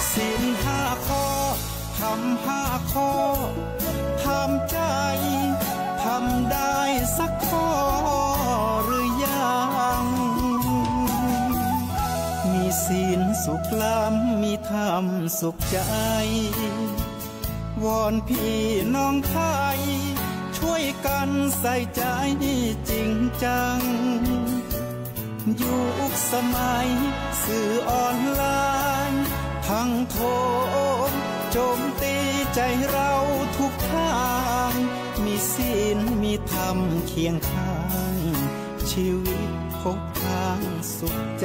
ศีลห้าข้อทำห้าข้อทำใจทำได้สักข้อหรือยังมีศีลสุขล้ำมีธรรมสุขใจวอนพี่น้องไทยช่วยกันใส่ใจจริงจังยุคสมัยสื่อออนไลน์ทั้งโทษโจมตีใจเราทุกทางมีศีลมีธรรมเคียงข้างชีวิตพบทางสุขใจ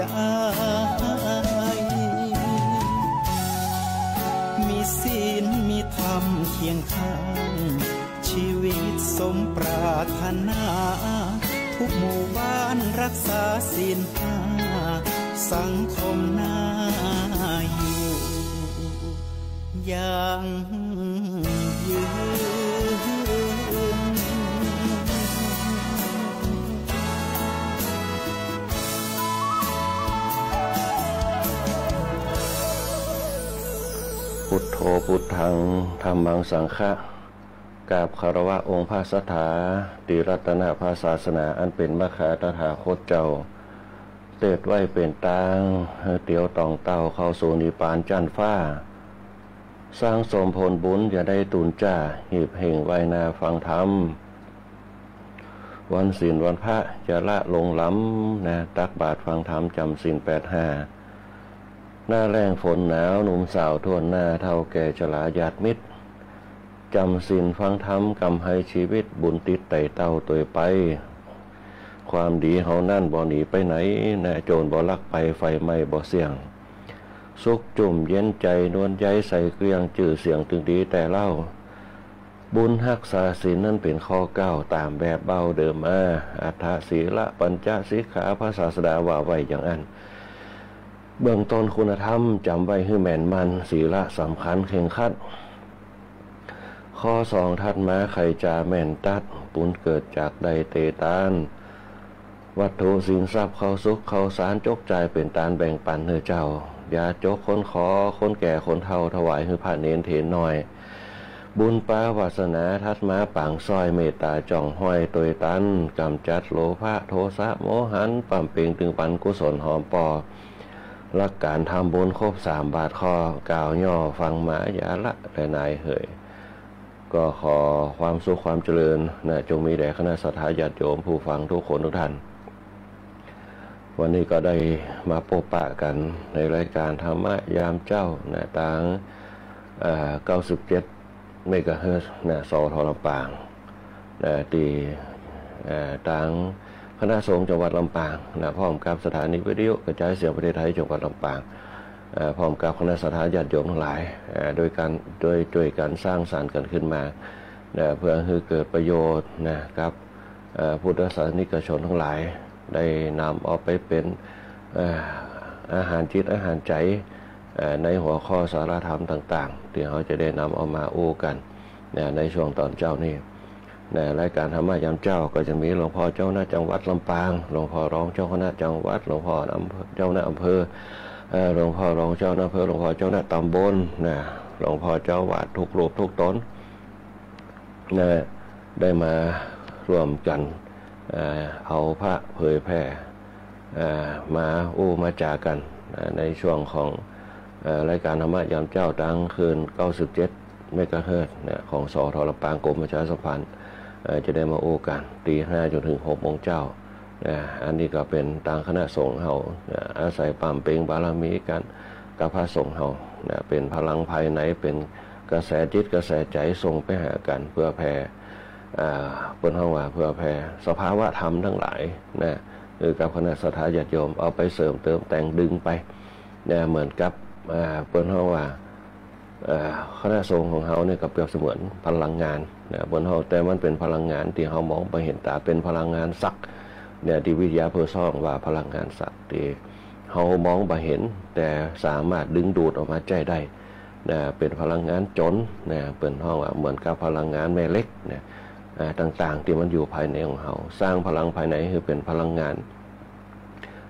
มีศีลมีธรรมเคียงข้างชีวิตสมปรารถนาทุกหมู่บ้านรักษาศีลห้าสังคมน่าอยู่อย่างยืนพุทโธพุทธังธัมมังสังฆะกราบคารวะองค์พระสัทธาติรัตนพระศาสนาอันเป็นมคาตถาคตเจ้าเตดไว้เป็นตางเตียวตองเต้าเข้าสู่นิพพานจันฟ้าสร้างสมผลบุญอย่าได้ตุนจ้าหีบเห่งไว้นาฟังธรรมวันศีลวันพระจะละลงล้ำนะตักบาตรฟังธรรมจำศีล85หน้าแรงฝนหนาวหนุ่มสาวทั่วหน้าเท่าแก่ชราญาติมิตรจำศีลฟังธรรมกำให้ชีวิตบุญติดไต่เต้าตัวไปความดีเฮานั่นบ่หนีไปไหนนะโจรบ่ลักไปไฟไหม้บ่เสี่ยงสุขจุ่มเย็นใจนวลใจใส่เกลียงจื่อเสียงตึงดีแต่เล่าบุญรักษาศีลนั่นเป็นข้อเก้าตามแบบเบาเดิมมาอัฏฐศีละปัญจสิกขาพระศาสดาว่าไว้อย่างนั้นเบื้องต้นคุณธรรมจำไว้ให้แม่นมันศีละสำคัญเข่งคัดข้อสองทัดมาใครจะแม่นตัดปุญเกิดจากใดเตตานวัตถุสินทรัพย์เขาสุขเขาสารจกใจเป็นตานแบ่งปันเนื้อเจ้าอย่าจกคนขอคนแก่คนเฒ่าถวายให้พระเนรเถรหน่อยบุญปาวาสนาทัดมาปังซอยเมตตาจ่องห้อยตวยตันกำจัดโลภะโทสะโมหันปั่มเปงตึงปันกุศลหอมปอหลักการทำบุญครบ3 บาทข้อกล่าวย่อฟังมาอย่าละแต่นายเหยก็ขอความสุขความเจริญนะจงมีแด่คณะสัตยาญาติโยมผู้ฟังทุกคนทุกท่านวันนี้ก็ได้มาพบปะกันในรายการธรรมะยามเจ้านะทาง97 เมกะเฮิรตซ์นะสท.ลำปางนะที่ทางคณะสงฆ์จังหวัดลำปางนะพร้อมกับสถานีวิทยุกระจายเสียงประเทศไทยจังหวัดลำปางพร้อมกับคณะสัตยาญาติโยมทั้งหลายโดยการสร้างสรรค์กันขึ้นมาเพื่อให้เกิดประโยชน์นะกับพุทธศาสนิกชนทั้งหลายได้นำเอาไปเป็นอาหารจิตอาหารใจในหัวข้อสาระธรรมต่างๆที่เขาจะได้นำเอามาโอ้กันในช่วงตอนเจ้านี่ในรายการธรรมะยามเจ้าก็จะมีหลวงพ่อเจ้าหน้าจังหวัดลำปางหลวงพ่อรองเจ้าคณะจังหวัดหลวงพ่อเจ้าหน้าอำเภอหลวงพ่อรองเจ้าหน้าอำเภอหลวงพ่อเจ้าหน้าตำบลหลวงพ่อเจ้าวาดทุกรูปทุกตนได้มาร่วมกันเอาพระเผยแผ่มามาจากันในช่วงของรายการธรรมะยามเจ้าตั้งคืน97 เมกะเฮิรตซ์ของสท.ลำปางกรมประชาสัมพันธ์จะได้มากันตี 5จนถึง 6 โมงเจ้าอันนี้ก็เป็นทางคณะสงฆ์เฮาอาศัยปั่มเปงบารมีกันกับพระสงฆ์เฮาเป็นพลังภายในเป็นกระแสจิตกระแสใจส่งไปหากันเพื่อแผ่เปิ้นเฮาว่าเพื่อแผ่สภาวะธรรมทั้งหลายหรือกับคณะสัตยาญาติโยมเอาไปเสริมเติมแต่งดึงไปเหมือนกับเปิ้นเฮาว่าคณะสงฆ์ของเฮาเนี่ยก็เปรียบเสมือนพลังงานเปิ้นเฮาแต่มันเป็นพลังงานที่เฮามองไปเห็นตาเป็นพลังงานศักดิ์ที่วิทยาเพื่อซ่องว่าพลังงานศักดิ์ที่เฮามองบ่เห็นแต่สามารถดึงดูดออกมาใจได้เป็นพลังงานจนเปิ้นเฮาว่าเหมือนกับพลังงานแม่เหล็กต่างๆที่มันอยู่ภายในของเฮาสร้างพลังภายในคือเป็นพลังงาน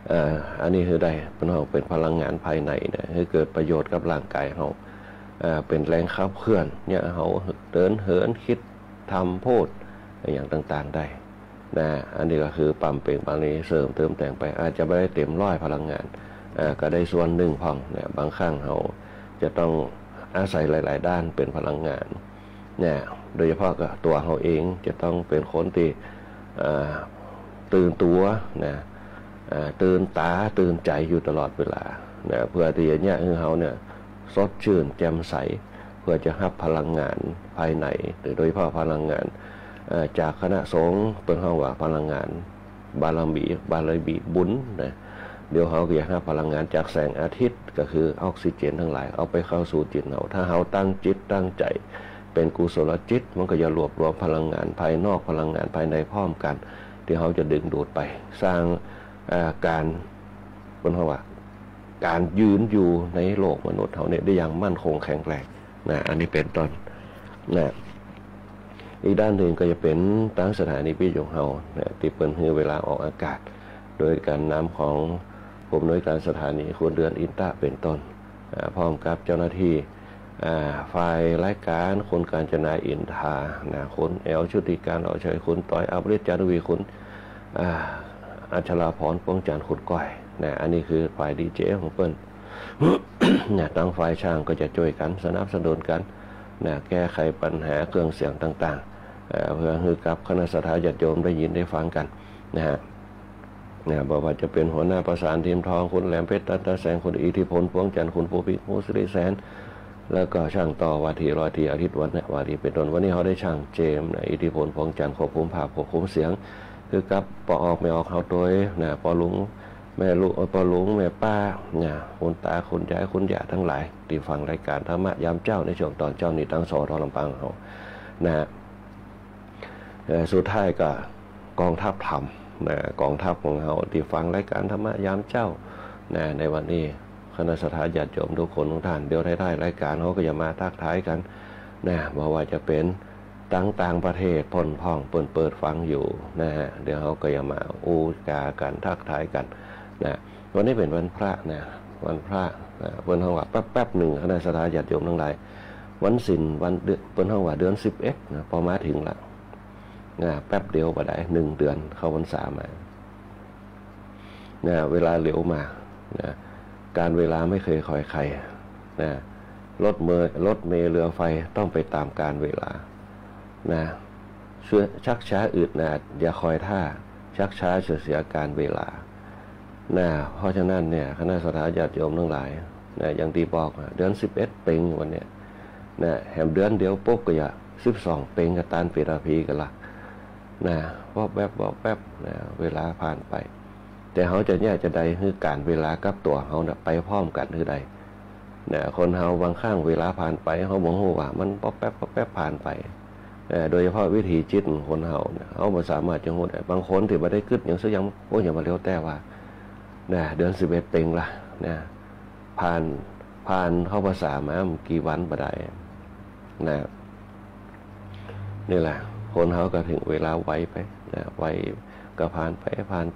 อันนี้คือได้เป็นพลังงานภายในนะให้เกิดประโยชน์กับร่างกายเราเป็นแรงขับเคลื่อนเนี่ยเขาเดินเหินคิดทำพูดอย่างต่างๆได้นะอันนี้ก็คือปั๊มเปล่งบางนี้เสริมเติมแต่งไปอาจจะไม่ได้เต็มร้อยพลังงานก็ได้ส่วนหนึ่งพองเนี่ยบางครั้งเขาจะต้องอาศัยหลายๆด้านเป็นพลังงานเนี่ยโดยเฉพาะกับตัวเขาเองจะต้องเป็นคนที่ตื่นตัวนะตื่นตาตื่นใจอยู่ตลอดเวลานะเพื่อที่เนี่ยเขาเนี่ยสดชื่นแจ่มใสเพื่อจะรับพลังงานภายในโดยเฉพาะพลังงานจากคณะสงฆ์เป็นห้องว่าพลังงานบารมีบุญนะเดี๋ยวเขาอยากให้พลังงานจากแสงอาทิตย์ก็คือออกซิเจนทั้งหลายเอาไปเข้าสู่จิตเราถ้าเขาตั้งจิตตั้งใจเป็นกุศลจิตมันก็จะรวบรวมพลังงานภายนอกพลังงานภายในพร้อมกันที่เขาจะดึงดูดไปสร้างการเป็นห้องว่าการยืนอยู่ในโลกมนุษย์เขาเนี่ยได้อย่างมั่นคงแข็งแรงนะอันนี้เป็นต้นนะอีกด้านหนึ่งก็จะเป็นตั้งสถานีวิทยุเฮาเนี่ยที่เปิดให้เวลาออกอากาศโดยการนำของผู้อำนวยการสถานีคุณเดือนอินตะเป็นต้นพร้อมกับเจ้าหน้าที่ฝ่ายรายการคุณการจนาอินทานะคุณแอลชุติการเอาชัยคุณต้อยอัปริศจารุวีคุณอัชราพรปวงจันทร์คุณก้อยนะอันนี้คือฝ่ายดีเจของเปิ้ล เนี่ยตั้งฝ่ายช่างก็จะช่วยกันสนับสนุนกันนะแก้ไขปัญหาเครื่องเสียงต่างๆเพื่อให้กับคณะสัตยาญาติโยมได้ยินได้ฟังกันนะฮะบอกว่าจะเป็นหัวหน้าประสานทีมทองคุณแหลมเพชรตันตะแสงคุณอิทธิพลพวงจันทร์คุณภูพิภูสิริแสนแล้วก็ช่างต่อวาทีรอยทีอาทิตย์วันเนี่ยวาทีเป็นต้นวันนี้เขาได้ช่างเจมนะอิทธิพลพวงจันทร์ควบคุมภาพควบคุมเสียงคือกับปออกไม่ออกเขาตัวนะปอลุงแม่ลูกปอลุงแม่ป้าเนี่ยคุณตาคุณยายคุณย่าทั้งหลายที่ฟังรายการธรรมะยามเจ้าในช่วงตอนเจ้านี่ตั้งสอทอลำปางเขานะสุดท้ายก็กองทัพธรรมนะกองทัพของเขาที่ฟังรายการธรรมะยามเจ้านะในวันนี้คณะสัตยาญาติโยมทุกคนทุกท่านเดี๋ยวได้รายการเขาก็จะมาทักทายกันนะบอกว่าจะเป็นต่างประเทศพ่นพ่องเปิดฟังอยู่นะฮะเดี๋ยวเขาก็จะมาอูกากันทักทายกันนะวันนี้เป็นวันพระนะวันพระเปิ้นห้องว่าแป๊บหนึ่งคณะสัตยาญาติโยมทั้งหลายวันศีลวันเดือนเปิ้นห้องว่าเดือน11นะพอมาถึงละแป๊บเดียวบ่ได้1 เดือนเข้าพรรษามาเวลาเร็วมาการเวลาไม่เคยคอยใครรถเมล์เรือไฟต้องไปตามการเวลาชักช้าอึดอย่าคอยท่าชักช้าเสียการเวลาเพราะฉะนั้นเนี่ยคณะสัตยาญาติโยมทั้งหลายอย่างที่บอกเดือน11เป่งวันเนี้ยแหมเดือนเดียวปุ๊บก็อย่า12เป่งกับตานเปราพีกันละบอกแป๊บเวลาผ่านไปแต่เขาจะแยกจะใดคือการเวลากับตัวเขาไปพร้อมกันคือใดคนเขาบางข้างเวลาผ่านไปเขาบอกว่ามันป๊อปแป๊บผ่านไปโดยเฉพาะวิถีจิตคนเขาไม่สามารถจะหูได้บางคนที่ไม่ได้กึศอย่างซึ่งยังอย่ามาเลี้ยวแต่ว่าเดือน11เต็งละผ่านเข้าภาษามากี่วันบ่ได้นี่แหละคนเขาก็ถึงเวลาไวไปไวก็ผ่านไป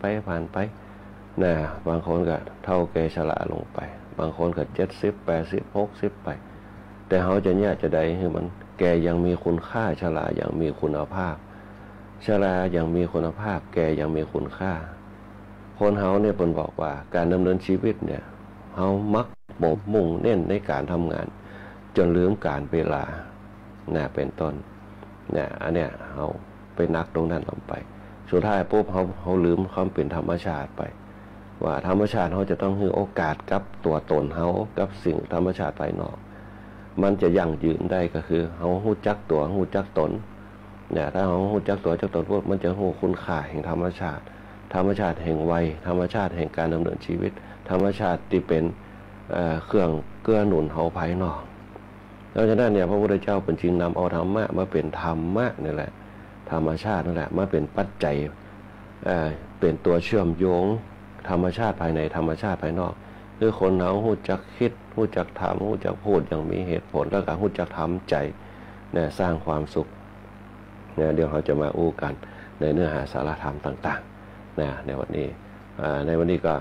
บางคนก็เท่าแก่ชราลงไปบางคนก็70 80 60ไปแต่เขาจะเนี่ยจะได้คือมันแก่ยังมีคุณค่าชรายังมีคุณภาพชรายังมีคุณภาพแก่ยังมีคุณค่าคนเขาเนี่ยเพิ่นบอกว่าการดำเนินชีวิตเนี่ยเขามักมุ่งเน้นในการทำงานจนลืมการเวลาเป็นต้นอันเนี้ยเขาไปนักตรงนั้นลงไปสุดท้ายปุ๊บเขาลืมความเป็นธรรมชาติไปว่าธรรมชาติเขาจะต้องให้โอกาสกับตัวตนเขากับสิ่งธรรมชาติภายนอกมันจะยั่งยืนได้ก็คือเขาฮู้จักตัวฮู้จักตนถ้าเขาฮู้จักตัวจักตนพวกมันจะฮู้คุณค่าแห่งธรรมชาติแห่งวัยธรรมชาติแห่งการดำเนินชีวิตธรรมชาติที่เป็นเครื่องเกื้อหนุนเขาภายนอกดังนั้นเนี่ยพระพุทธเจ้าเป็นจริงนำเอาธรรมะมาเป็นธรรมะนี่แหละธรรมชาตินั่นแหละมาเป็นปัจจัยเป็นตัวเชื่อมโยงธรรมชาติภายในธรรมชาติภายนอกคือคนเขาฮู้จักคิดฮู้จักทำฮู้จักพูดอย่างมีเหตุผลแล้วก็ฮู้จักทำใจสร้างความสุขเดี๋ยวเราจะมาอู้กันในเนื้อหาสาระธรรมต่างๆในวันนี้ก็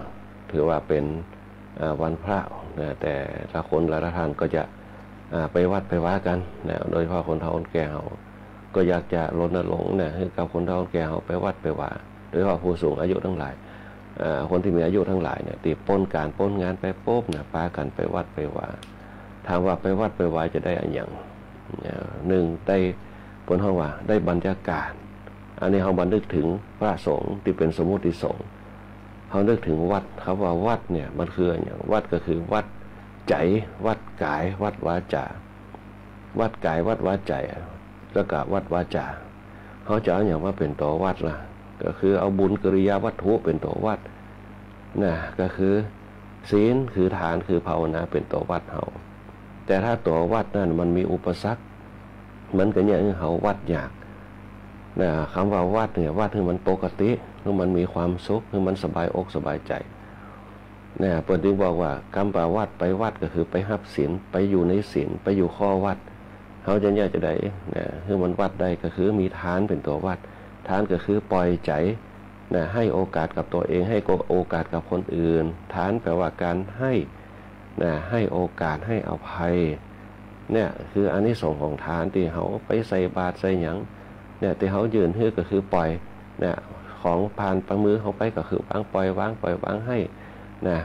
ถือว่าเป็นวันพระนะแต่ละคนละท่านก็จะไปวัดไปว่ากันนะโดยเฉพาะคนเฒ่าคนแก่เขาก็อยากจะรณรงค์นะให้กับคนเฒ่าคนแก่เขาไปวัดไปว่าโดยเฉพาะผู้สูงอายุทั้งหลายคนที่มีอายุทั้งหลายเนี่ยตีป้นการป้นงานไปปุ๊บนะปากันไปวัดไปว่าถามว่าไปวัดไปว่าจะได้อันอย่างหนึ่งได้ผลห้องว่าได้บรรยากาศอันนี้เขาบันทึกถึงพระสงฆ์ที่เป็นสมมุติสงฆ์เขานึกถึงวัดเขาว่าวัดเนี่ยมันคืออย่างวัดก็คือวัดใจวัดกายวัดวาจาวัดกายวัดวาจาแล้วก็วัดวาจาเขาจะเอาอย่างว่าเป็นตัววัดล่ะก็คือเอาบุญกิริยาวัตถุเป็นตัววัดนะก็คือศีลคือทานคือภาวนาเป็นตัววัดเขาแต่ถ้าตัววัดนั่นมันมีอุปสรรคมันก็อย่างเขาวัดยากนะคำว่าวัดเนี่ยวัดคือมันปกติคือมันมีความสุขคือมันสบายอกสบายใจเนี่ยเปิดถึงบอกว่าคำว่าวัดไปวัดก็คือไปหับศีลไปอยู่ในศีลไปอยู่ข้อวัดเขาจะแยกจะได้นะคือมันวัดได้ก็คือมีทานเป็นตัววัดทานก็คือปล่อยใจนะให้โอกาสกับตัวเองให้โอกาสกับคนอื่นทานแปลว่าการให้นะให้โอกาสให้อภัยเนี่ยคืออานิสงส์ของทานที่เขาไปใส่บาตรใส่หยังเนี่ยที่เขายืนฮื้อก็คือปล่อยเนี่ยของผ่านประมือเขาไปก็คือวางปล่อยวางให้นะ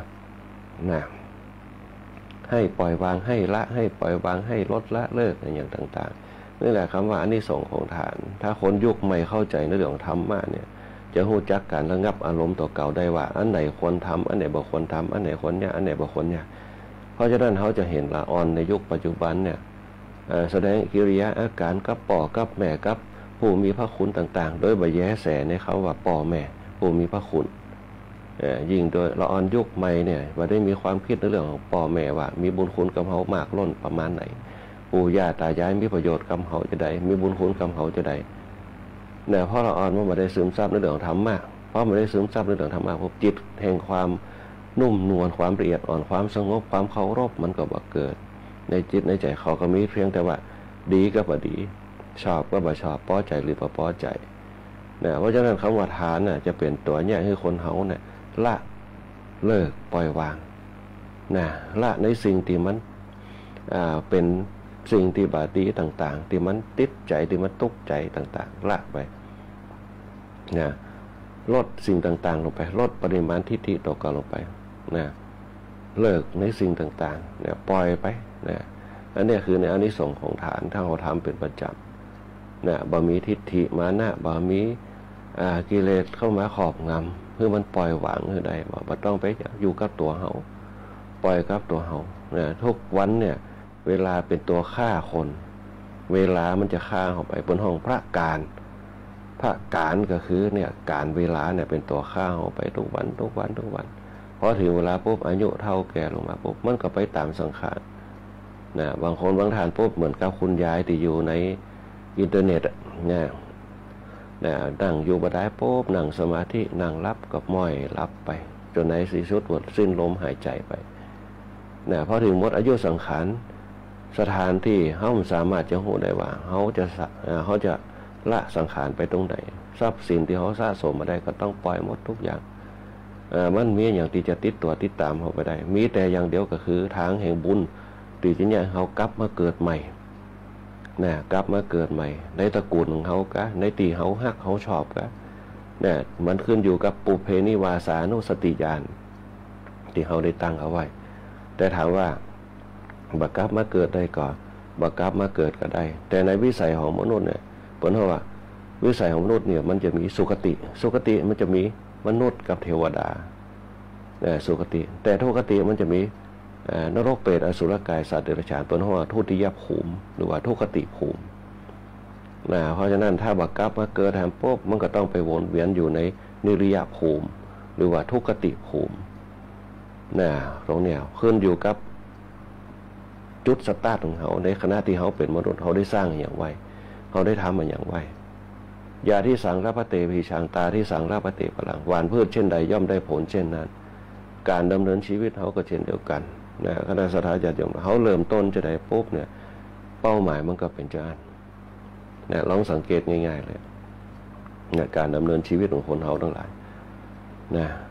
ให้ปล่อยวางให้ละให้ปล่อยวางให้ลดละเลิกอย่างต่างๆนี่แหละคำว่าอานิสงส์ของทานถ้าคนยุคใหม่เข้าใจในเรื่องของธรรมะเนี่ยจะรู้จักการระงับอารมณ์ตัวเก่าได้ว่าอันไหนควรทำอันไหนบ่ควรทำอันไหนควรเนี่ยอันไหนบ่ควรเนี่ยเพราะฉะนั้นเขาจะเห็นละอ่อนในยุคปัจจุบันเนี่ยแสดงกิริยาอาการกับป่อกับแม่กับผู้มีพระคุณต่างๆโดยบ่แย้แสในเขาว่าป่อแม่ผู้มีพระคุณยิ่งโดยละอ่อนยุคใหม่เนี่ยว่าได้มีความคิดในเรื่องของป่อแม่ว่ามีบุญคุณกับเขามากล้นประมาณไหนปู่ย่าตายายมีประโยชน์กับเขาจะได้มีบุญคุณกับเขาจะได้เนี่ยเพราะละอ่อนว่าไม่ได้ซึมซับในเรื่องของธรรมะเพราะไม่ได้ซึมซับในเรื่องธรรมะพบจิตแห่งความนุ่มนวลความละเอียดอ่อนความสงบความเคารพมันก็บ่เกิดในจิตในใจเขาก็มีเพียงแต่ว่าดีก็บ่ดีชอบก็บ่ชอบพอใจหรือบ่พอใจเนี่ยเพราะฉะนั้นคำว่าทานน่ะจะเป็นตัวแยกให้คนเฮาเนี่ยละเลิกปล่อยวางนะละในสิ่งที่มันเป็นสิ่งที่บาดีต่างๆที่มันติดใจที่มันตุกใจต่างๆละไปนะลดสิ่งต่างๆลงไปลดปริมาณทิฏฐิตัวเก่าลงไปนะเลิกในสิ่งต่างๆเนี่ยปล่อยไปนะอันนี้คือในอานิสงส์ของฐานถ้าเราทำเป็นประจำนะบ่มีทิฏฐิมานะบ่มีกิเลสเข้ามาครอบงำเพื่อมันปล่อยวางให้ได้บ่ต้องไปอยู่กับตัวเฮาปล่อยกับตัวเฮานะทุกวันเนี่ยเวลาเป็นตัวฆ่าคนเวลามันจะฆ่าเขาไปบนห้องพระการก็คือเนี่ยการเวลาเนี่ยเป็นตัวฆ่าเขาไปทุกวันพอถึงเวลาปุ๊บอายุเท่าแก่ลงมาปุ๊บมันก็ไปตามสังขารนะบางคนบางท่านปุ๊บเหมือนกับคุณยายที่อยู่ในอินเทอร์เน็ตเนี่ยนั่งอยู่บ่ได้ปุ๊บนั่งสมาธินั่งรับกับม้อยรับไปจนในที่สุดหมดสิ้นลมหายใจไปพอถึงหมดอายุสังขารสถานที่เขาสามารถจะรู้ได้ว่าเขาจะละสังขารไปตรงไหนทรัพย์สินที่เขาสะสมมาได้ก็ต้องปล่อยหมดทุกอย่างมันมีอย่างที่จะติดตัวติดตามเขาไปได้มีแต่อย่างเดียวก็คือทางแห่งบุญที่จะเนี่ยเขากลับมาเกิดใหม่กลับมาเกิดใหม่ในตระกูลของเขาก็ในตีเขาฮักเขาชอบก็มันขึ้นอยู่กับปุเพนิวาสานุสติญาณที่เขาได้ตั้งเอาไว้แต่ถามว่าบักกลับมาเกิดได้ก่อนบักกลับมาเกิดก็ได้แต่ในวิสัยของมนุษย์เนี่ยผลเพราะว่าวิสัยของมนุษย์เนี่ยมันจะมีสุคติมันจะมีมนุษย์กับเทวดาสุคติแต่ทุกติมันจะมีนรกเปรตอสุรกายสัตว์เดรัจฉานผลเพราะว่าทุติยภูมิหรือว่าทุกติภูมิเพราะฉะนั้นถ้าบักกลับมาเกิดแทนปุ๊บมันก็ต้องไปวนเวียนอยู่ในนิริยภูมิหรือว่าทุกติภูมิตรงเนี้ยขึ้นอยู่กับจุดสตาร์ทของเขาในขณะที่เขาเป็นมนุษย์เขาได้สร้างอย่างไวเขาได้ทำมันอย่างไวยาที่สังรับพระเตพีชางตาที่สังรับพระเตพลังหวานพืชเช่นใดย่อมได้ผลเช่นนั้นการดำเนินชีวิตเขาก็เช่นเดียวกันคณะสัตยาญาติโยมเขาเริ่มต้นจะได้ปุ๊บเนี่ยเป้าหมายมันก็เป็นจานลองสังเกตง่ายๆเลยการดำเนินชีวิตของคนเขาทั้งหลาย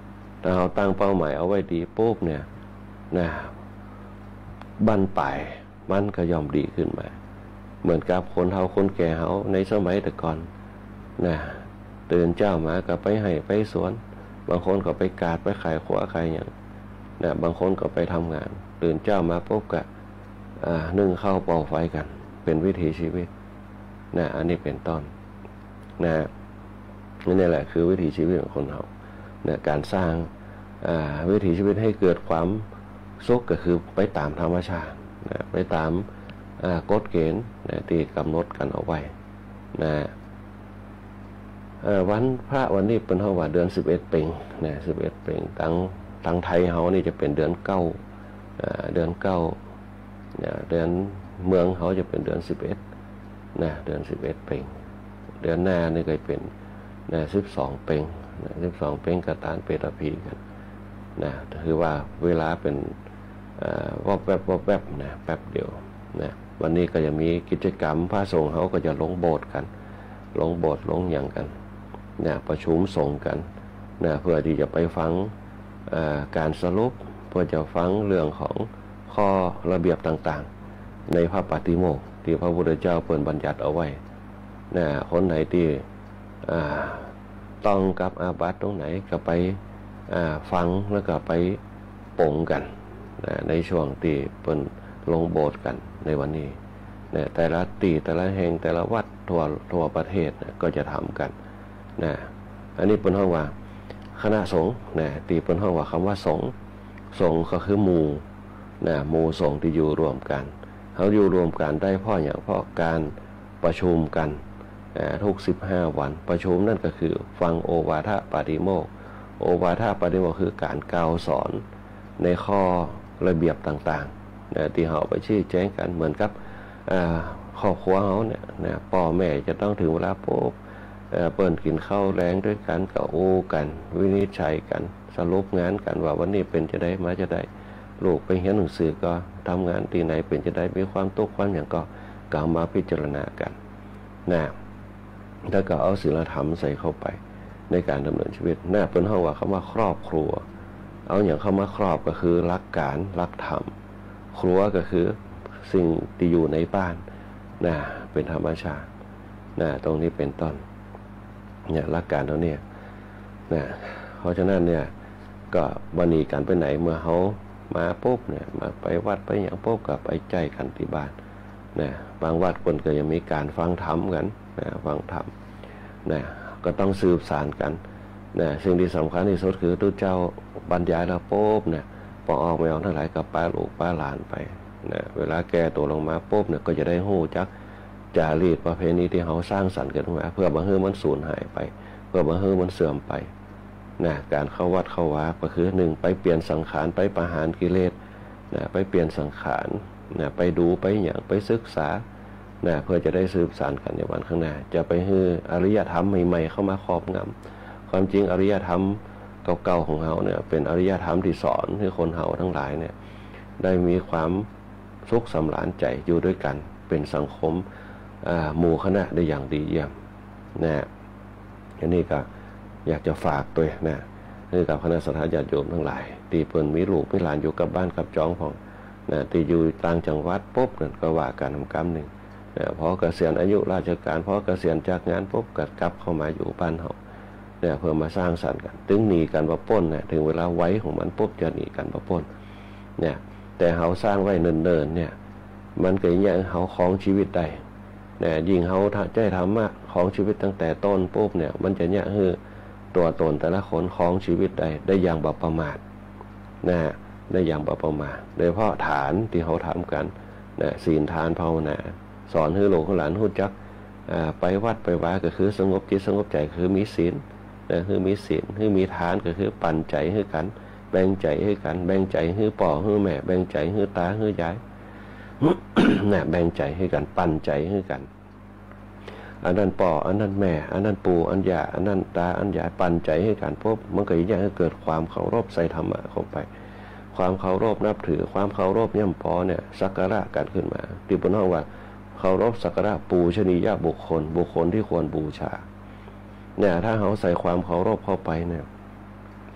ถ้าเราตั้งเป้าหมายเอาไว้ดีปุ๊บเนี่ยนะบั้นปลายมันก็ย่อมดีขึ้นมาเหมือนกับคนเฒ่าคนแก่เฮาในสมัยแต่ก่อนนะตื่นเจ้ามาก็ไปให้ไปสวนบางคนก็ไปกาดไปขายขวาขายอย่างนะบางคนก็ไปทำงานตื่นเจ้ามาปุ๊บก็นึ่งข้าวเป่าไฟกันเป็นวิถีชีวิตนะอันนี้เป็นต้นนะนี่แหละคือวิถีชีวิตของคนเรานะการสร้างวิถีชีวิตให้เกิดความสุขก็คือไปตามธรรมชาตินะไปตามกฎเกณฑ์นะที่กำหนดกันเอาไว้นะวันพระวันนี้เป็นเฮาว่าเดือน11เพ็งนะ11เพ็งทั้งไทยเฮานี่จะเป็นเดือน9เดือน9เนี่ยเดือนเมืองเขาจะเป็นเดือน11นะเดือน11เพ็งเดือนหน้านี่ก็เป็นนะ12เพ็งนะ12เพ็งกตานเปตพีกันนะคือว่าเวลาเป็นวบแวบนะแป๊บเดียวนะวันนี้ก็จะมีกิจกรรมพระสงฆ์เขาก็จะลงโบสถ์กันลงโบสถ์ลงอย่างกันนะประชุมสงฆ์กันนะเพื่อที่จะไปฟังการสรุปเพื่อจะฟังเรื่องของข้อระเบียบต่างๆในพระปาฏิโมกข์ที่พระพุทธเจ้าเปิดบัญญัติเอาไว้นะคนไหนที่ต้องกับอาบัติตรงไหนก็ไปฟังแล้วก็ไปปงกันนะในช่วงที่เปิดลงโบสถ์กันในวันนี้นะแต่ละตีแต่ละแห่งแต่ละวัดทั่วประเทศนะก็จะทำกันนะอันนี้เป็นห้องว่าคณะสงฆ์นะตีเป็นห้องว่าคำว่าสงฆ์ก็คือหมู่นะหมู่สงฆ์ที่อยู่รวมกันเขาอยู่รวมกันได้เพราะอย่างเพราะการประชุมกันทุก15วันประชุมนั่นก็คือฟังโอวาทปาฏิโมกข์โอวาทปาฏิโมกข์คือการกล่าวสอนในข้อระเบียบต่างๆนะที่เขาไปชี้แจงกันเหมือนกับครอบครัวเขาเนี่ยนะพ่อแม่จะต้องถึงเวลาปุ๊บเปิดกินข้าวแรงด้วยกันก็โอ้กันวินิจฉัยกันสรุปงานกันว่าวันนี้เป็นจะได้มาจะได้ลูกไปเรียนหนังสือก็ทำงานที่ไหนเป็นจะได้มีความตกความอย่างก็กล่าวมาพิจารณากันนะถ้าก็เอาศีลธรรมใส่เข้าไปในการดำเนินชีวิตน่าเป็นห้องว่าคำว่าครอบครัวเอาอย่างเข้ามาครอบก็คือรักการรักธรรมครัวก็คือสิ่งที่อยู่ในบ้านนะเป็นธรรมชาตินะตรงนี้เป็นต้นเนี่ยรักการเราเนี่ยนะเพราะฉะนั้นเนี่ยก็วันนี้การไปไหนเมื่อเขามาปุ๊บเนี่ยมาไปวัดไปอย่างปุ๊บก็ไปใจกันที่บ้านนะบางวัดคนก็ยังมีการฟังธรรมกันนะฟังธรรมนะก็ต้องสืบสานกันนะสิ่งที่สำคัญที่สุดคือทุกเจ้าบรรยายแล้วปุ๊บเนี่ยพอออกไม่ออกทั้งหลายกับป้าลูกป้าหลานไปนะเวลาแก่ตัวลงมาปุ๊บเนี่ยก็จะได้หู้จักจารีตประเพณีที่เขาสร้างสรรค์กันมาเพื่อบางเฮือมันสูญหายไปเพื่อบางเฮือมันเสื่อมไปนะการเข้าวัดเข้าวาก็คือ1ไปเปลี่ยนสังขารไปประหารกิเลสนะไปเปลี่ยนสังขารนะไปดูไปอย่างไปศึกษานะเพื่อจะได้สืบสานกันในวันข้างหน้าจะไปฮืออริยธรรมใหม่ๆเข้ามาครอบงำความจริงอริยธรรมเก่าๆของเราเนี่ยเป็นอริยธรรมที่สอนให้คนเราทั้งหลายเนี่ยได้มีความสุขสำราญใจอยู่ด้วยกันเป็นสังคมหมู่คณะได้อย่างดีเยี่ยมนะอันนี้ก็อยากจะฝากตัวนะนี่กับคณะสัตยาติโยมทั้งหลายตีเปิ้นมีลูกมีหลานอยู่กับบ้านกับจ้องของนะตีอยู่ต่างจังหวัดปุ๊บนั่นก็ว่าการทำกรรมหนึ่งนะพอเกษียณอายุราชการพอเกษียณจากงานปุ๊บก็กลับเข้ามาอยู่บ้านเฮาเนี่ยเพื่อมาสร้างสรรค์กันถึงหนีกันมาป้นนะถึงเวลาไว้ของมันปุ๊บจะหนีกันมาป้นเนี่ยแต่เฮาสร้างไว้เนิ่นๆเนี่ยมันก็ยังเฮาครองชีวิตได้เนี่ยยิ่งเฮาใจธรรมะของชีวิตตั้งแต่ต้นปุ๊บเนี่ยมันจะเนี่ยคือตัวตนแต่ละคนของชีวิตได้อย่างบ่ประมาทนะได้อย่างบ่ประมาทโดยเฉพาะฐานที่เขาทำกันนะศีลทานภาวนาสอนให้ลูกหลานรู้จักไปวัดไปวาก็คือสงบจิตสงบใจคือมีศีลนะคือมีศีลคือมีทานก็คือปันใจให้กันแบ่งใจให้กันแบ่งใจให้พ่อให้แม่แบ่งใจให้ตาให้ยายนะแบ่งใจให้กันปันใจให้กันอันนั้นป่ออันนั้นแม่อันนั้นปู่อันยาอันนั้นตาอันยายปันใจให้กันพบมันก็ยิ่งให้เกิดความเคารพใส่ธรรมะเข้าไปความเคารพนับถือความเคารพย่ำพอเนี่ยสักการะกันขึ้นมาที่พระน้องว่าเคารพสักการะปูชนียบุคคลที่ควรบูชาเนี่ยถ้าเขาใส่ความเคารพเข้าไปเนี่ย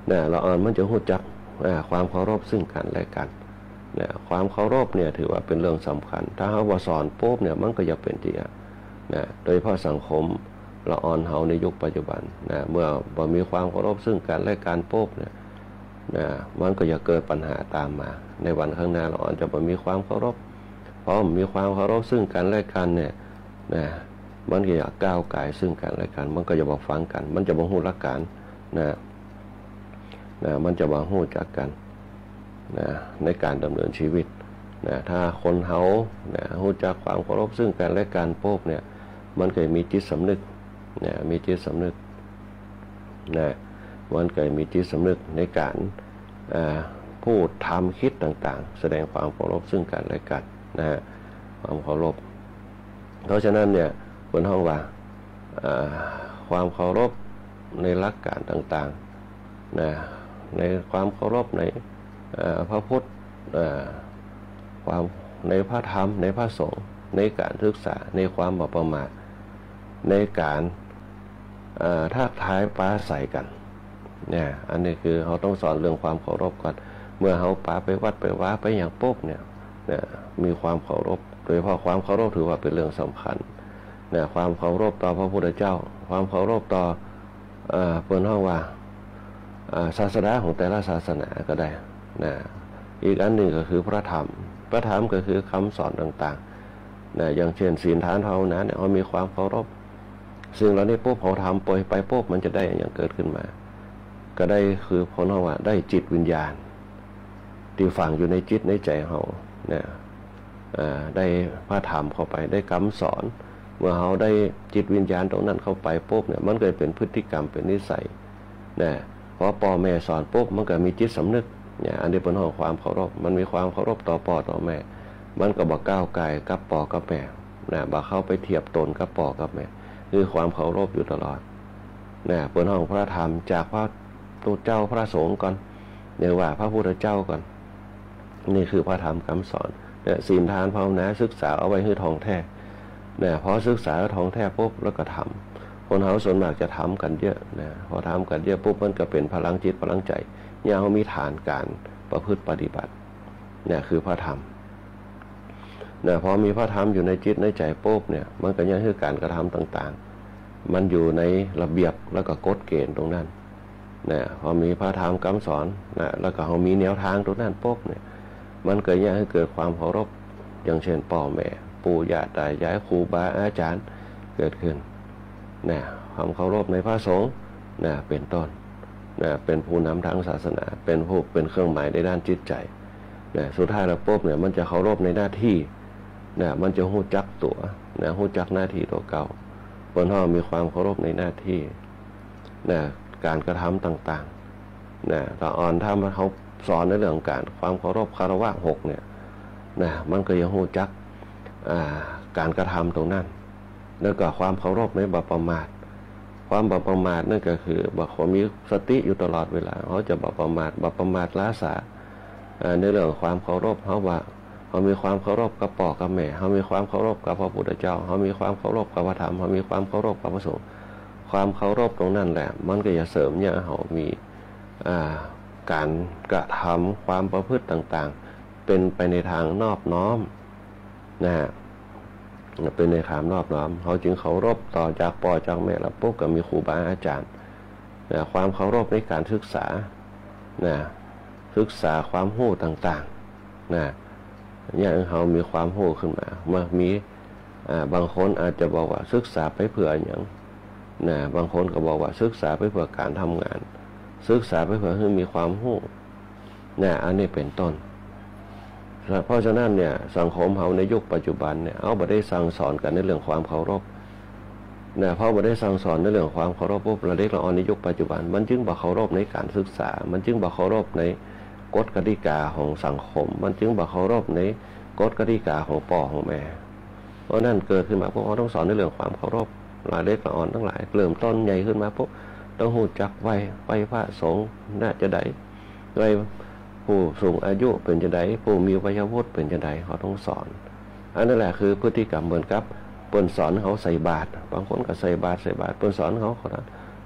เนี่ยละอ่อนมันจะรู้จักความเคารพซึ่งกันและกันเนี่ยความเคารพเนี่ยถือว่าเป็นเรื่องสำคัญถ้าเฮาบ่สอนปุ๊บเนี่ยมันก็จะเป็นที่นะโดยเฉพาะสังคมละอ่อนเฮาในยุคปัจจุบันนะเมื่อบ่มีความเคารพซึ่งกันและกันปุ๊บเนี่ยนะมันก็จะเกิดปัญหาตามมาในวันข้างหน้าละอ่อนจะบ่มีความเคารพเพราะมีความเคารพซึ่งกันและกันเนี่ยนะมันก็จะก้าวไก่ซึ่งกันและกันมันก็จะบ่ฟังกันมันจะบ่ฮู้หลักการนะมันจะบ่ฮู้จักกันนะในการดำเนินชีวิตนะถ้าคนเฮานะรู้จักความเคารพซึ่งกันและกันปุ๊บเนี่ยมันก็มีจิตสำนึกนะมีจิตสำนึกนะมันก็มีจิตสำนึกในการพูดทำคิดต่างๆแสดงความเคารพซึ่งกันและกันนะความเคารพเพราะฉะนั้นเนี่ยบนห้องว่าความเคารพในหลักการต่างๆนะในความเคารพในพระพุทธความในพระธรรมในพระสงฆ์ในการศึกษาในความบ่ประมาทในการทักทายปราศัยกันเนี่ยอันนี้คือเขาต้องสอนเรื่องความเคารพก่อนเมื่อเขาปาไปวัดไปว่าไปอย่างปุ๊บเนี่ยมีความเคารพโดยเฉพาะความเคารพถือว่าเป็นเรื่องสำคัญเนี่ยความเคารพต่อพระพุทธเจ้าความเคารพต่อเปิ้นห้องว่าศาสนาของแต่ละศาสนาก็ได้นะอีกอันหนึ่งก็คือพระธรรมก็คือคำสอนต่างๆนะอย่างเช่นศีลทานภาวนาเนี่ยเขามีความเคารพซึ่งเราได้ปุ๊บเขาทำไปปุ๊บมันจะได้อย่างเกิดขึ้นมาก็ได้คือผลว่าได้จิตวิญญาณที่ฝังอยู่ในจิตในใจเขาเนี่ยได้พระธรรมเข้าไปได้คำสอนเมื่อเขาได้จิตวิญญาณตรงนั้นเข้าไปปุ๊บเนี่ยมันก็เป็นพฤติกรรมเป็นนิสัยนะพอพ่อแม่สอนปุ๊บมันก็มีจิตสำนึกเนี่ยอันนี้เป็นห้องความเคารพมันมีความเคารพต่อพ่อต่อแม่มันก็บ่ก้าวไกลกับพ่อกับแม่นะบ่เข้าไปเทียบตนกับพ่อกับแม่คือความเคารพอยู่ตลอดนะเป็นห้องพระธรรมจากพระตัวเจ้าพระสงฆ์ก่อนเรียกว่าพระพุทธเจ้าก่อนนี่คือพระธรรมคำสอนเนี่ยศีลทานภาวนาศึกษาเอาไว้ให้ทองแท้เนี่ยพอศึกษาทองแท้ปุ๊บแล้วก็ทำคนเขาส่วนมากจะทำกันเยอะนะพอทำกันเยอะปุ๊บมันก็เป็นพลังจิตพลังใจเนี่ยเขามีฐานการประพฤติปฏิบัติเนี่ยคือพระธรรมเนี่ยพอมีพระธรรมอยู่ในจิตในใจปุ๊บเนี่ยมันก็ยังคือการกระทำต่างๆมันอยู่ในระเบียบแล้วก็กฎเกณฑ์ตรงนั้นเนี่ยพอมีพระธรรมคำสอนนะแล้วก็เขามีแนวทางตรงนั้นปุ๊บเนี่ยมันก็ยังให้เกิดความเคารพอย่างเช่นพ่อแม่ปู่ย่าตายายครูบาอาจารย์เกิดขึ้นเนี่ยความเคารพในพระสงฆ์เนี่ยเป็นต้นเนี่ยเป็นผู้นำทางศาสนาเป็นผู้เป็นเครื่องหมายในด้านจิตใจเนี่ยสุดท้ายแล้วปุ๊บเนี่ยมันจะเคารพในหน้าที่เนี่ยมันจะหู้จักตัวเนี่ยหู้จักหน้าที่ตัวเก่าคนเรามีความเคารพในหน้าที่เนี่ยการกระทำต่างๆเนี่ยตอนอ่อนถ้าเขาสอนในเรื่องการความเคารพคารวะ6เนี่ยนะมันก็ยังหู้จักการกระทำตรงนั้นแล้วก็ความเคารพในบ่ประมาทความบ่ประมาทนั่นก็คือบ่เขามีสติอยู่ตลอดเวลาเขาจะบ่ประมาทละสาในเรื่องความเคารพเขาว่าเขามีความเคารพกับพ่อกับแม่เขามีความเคารพกับพระพุทธเจ้าเขามีความเคารพกับพระธรรมเขามีความเคารพกับพระสงฆ์ความเคารพตรงนั้นแหละมันก็จะเสริมเนี่ยเขามีการกระทำความประพฤติต่างๆเป็นไปในทางนอบน้อมนะเป็นในทางนอบน้อมเขาจึงเคารพต่อจากพ่อจากแม่แล้วปุ๊บก็มีครูบาอาจารย์นะความเคารพในการศึกษานะศึกษาความรู้ต่างๆนะอย่างเขามีความรู้ขึ้นมาเมื่อมีบางคนอาจจะบอกว่าศึกษาไปเพื่ออย่างนะบางคนก็บอกว่าศึกษาไปเพื่อการทำงานศึกษาไปเพื่อให้มีความรู้นะอันนี้เป็นต้นเพราะฉะนั้นเนี่ยสังคมเขาในยุคปัจจุบันเนี่ยเอาบ่ได้สั่งสอนกันในเรื่องความเคารพนะเพราะบ่ได้สั่งสอนในเรื่องความเคารพปุ๊บเราเด็กเราในยุคปัจจุบันมันจึงบ่เคารพในการศึกษามันจึงบ่เคารพในกฎกติกาของสังคมมันจึงบ่เคารพในกฎกติกาของพ่อของแม่เพราะนั่นเกิดขึ้นมาพวกเขาต้องสอนในเรื่องความเคารพเราเด็กเราอ่อนทั้งหลายเริ่มต้นใหญ่ขึ้นมาปุ๊บต้องหูจักไว้พระสงฆ์น่าจะได้ไว้ผู้สูงอายุเป็นจะไดผู้มีวัยวุฒิเป็นจะไดเขาต้องสอนอันนั้นแหละคือพฤติกรรมเหมือนกับเปิ้นสอนเขาใส่บาตรบางคนก็ใส่บาตรเปิ้นสอนเขา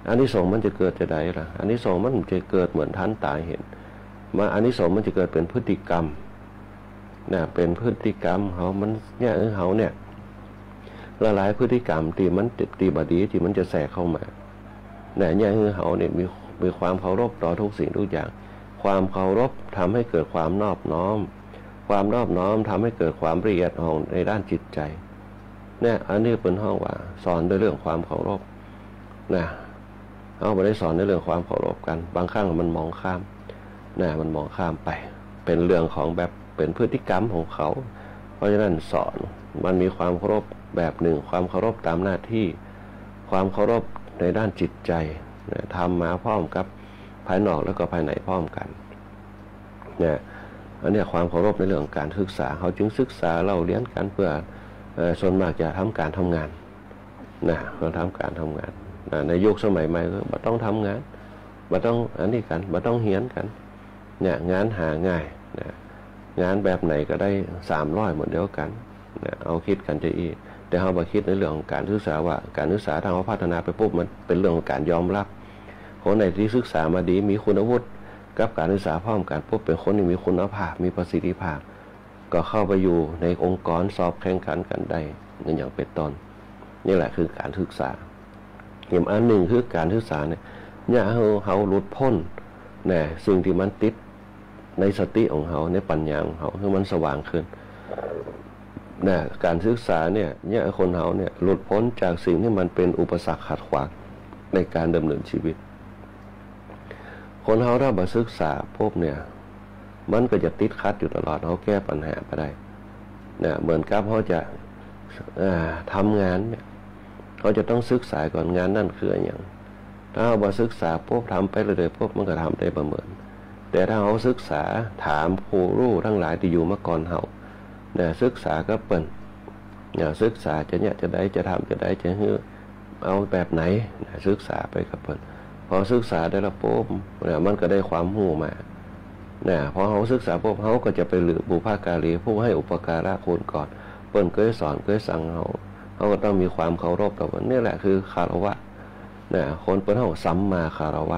อานิสงส์มันจะเกิดจะใดล่ะอานิสงส์มันจะเกิดเหมือนท่านตาเห็นมาอานิสงส์มันจะเกิดเป็นพฤติกรรมนะเป็นพฤติกรรมเขามันเนี่ยเขาเนี่ยละลายพฤติกรรมที่มันตีบดีที่มันจะแทรกเข้ามาเนี่ยเขาเนี่ยมีความเคารพต่อทุกสิ่งทุกอย่างความเคารพทำให้เกิดความนอบน้อมความนอบน้อมทำให้เกิดความละเอียดอ่อนในด้านจิตใจเนี่ยอันนี้เป็นห้องว่าสอนด้วยเรื่องความเคารพนะเอาไปได้สอนในเรื่องความเคารพกันบางครั้งมันมองข้ามนะมันมองข้ามไปเป็นเรื่องของแบบเป็นพฤติกรรมของเขาเพราะฉะนั้นสอนมันมีความเคารพแบบหนึ่งความเคารพตามหน้าที่ความเคารพในด้านจิตใจนะทำมาพร้อมกับภายนอกแล้วก็ภายในพร้อมกันเนี่ยอันนี้ความเคารพในเรื่องการศึกษาเขาจึงศึกษาเราเรียนกันเพื่อส่วนมากจะทำการทำงานนะเราทำการทำงานในยุคสมัยใหม่ก็บ่ต้องทำงานบ่ต้องอันนี้กันบ่ต้องเรียนกันเนี่ยงานหาง่ายนะงานแบบไหนก็ได้300เหมือนเดียวกันนะเอาคิดกันจะอีแต่เราบ่คิดในเรื่องของการศึกษาว่าการศึกษาทางเราพัฒนาไปปุ๊บมันเป็นเรื่องของการยอมรับคนไหนที่ศึกษามาดีมีคุณวุฒิกับการศึกษาพร้อมกันปุ๊บเป็นคนที่มีคุณภาพมีประสิทธิภาพก็เข้าไปอยู่ในองค์กรสอบแข่งขันกันได้อย่างเป็นต้นนี่แหละคือการศึกษาอย่างอันหนึ่งคือการศึกษาเนี่ยเขาหลุดพ้นเนี่ยสิ่งที่มันติดในสติของเขาในปัญญาของเขาให้มันสว่างขึ้นเนี่ยการศึกษาเนี่ยคนเขาเนี่ยหลุดพ้นจากสิ่งที่มันเป็นอุปสรรคขัดขวางในการดำเนินชีวิตคนเขาถ้ามาศึกษาพบเนี่ยมันก็จะติดขัดอยู่ตลอดเขาแก้ปัญหาไปได้เนี่ยเหมือนกับเขาจะทำงานเนี่ยเขาจะต้องศึกษาก่อนงานนั่นคืออย่างถ้าเขามาศึกษาพบทำไปเลยพบมันก็ทำได้ประเมินแต่ถ้าเขาศึกษาถามผู้รู้ทั้งหลายที่อยู่มาก่อนเขาเนี่ยศึกษาก็เปิ่นเนี่ยศึกษาจะได้จะทำจะได้จะเอาแบบไหนศึกษาไปกับเปิ่นพอศึกษาได้แล้วปุ๊บเนี่ยมันก็ได้ความรู้มาเนี่ยพอเขาศึกษาปุ๊บเขาก็จะไปหรือบุพการีผู้ให้อุปการะคุณก่อนเปิ่นเคยสอนเคยสั่งเขาก็ต้องมีความเคารพต่อมันนี่แหละคือคารวะเนี่ยคนเปิ่นเขาสัมมาคารวะ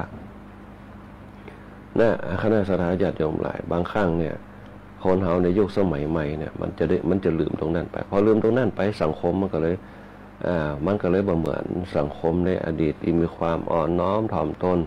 เนี่ยคณะสัตยาติโยมหลายบางครั้งเนี่ยคนเขาในยุคสมัยใหม่เนี่ยมันจะลืมตรงนั้นไปพอลืมตรงนั้นไปสังคมมันก็เลยบ่เหมือนสังคมในอดีตที่มีความอ่อนน้อมถ่อมตน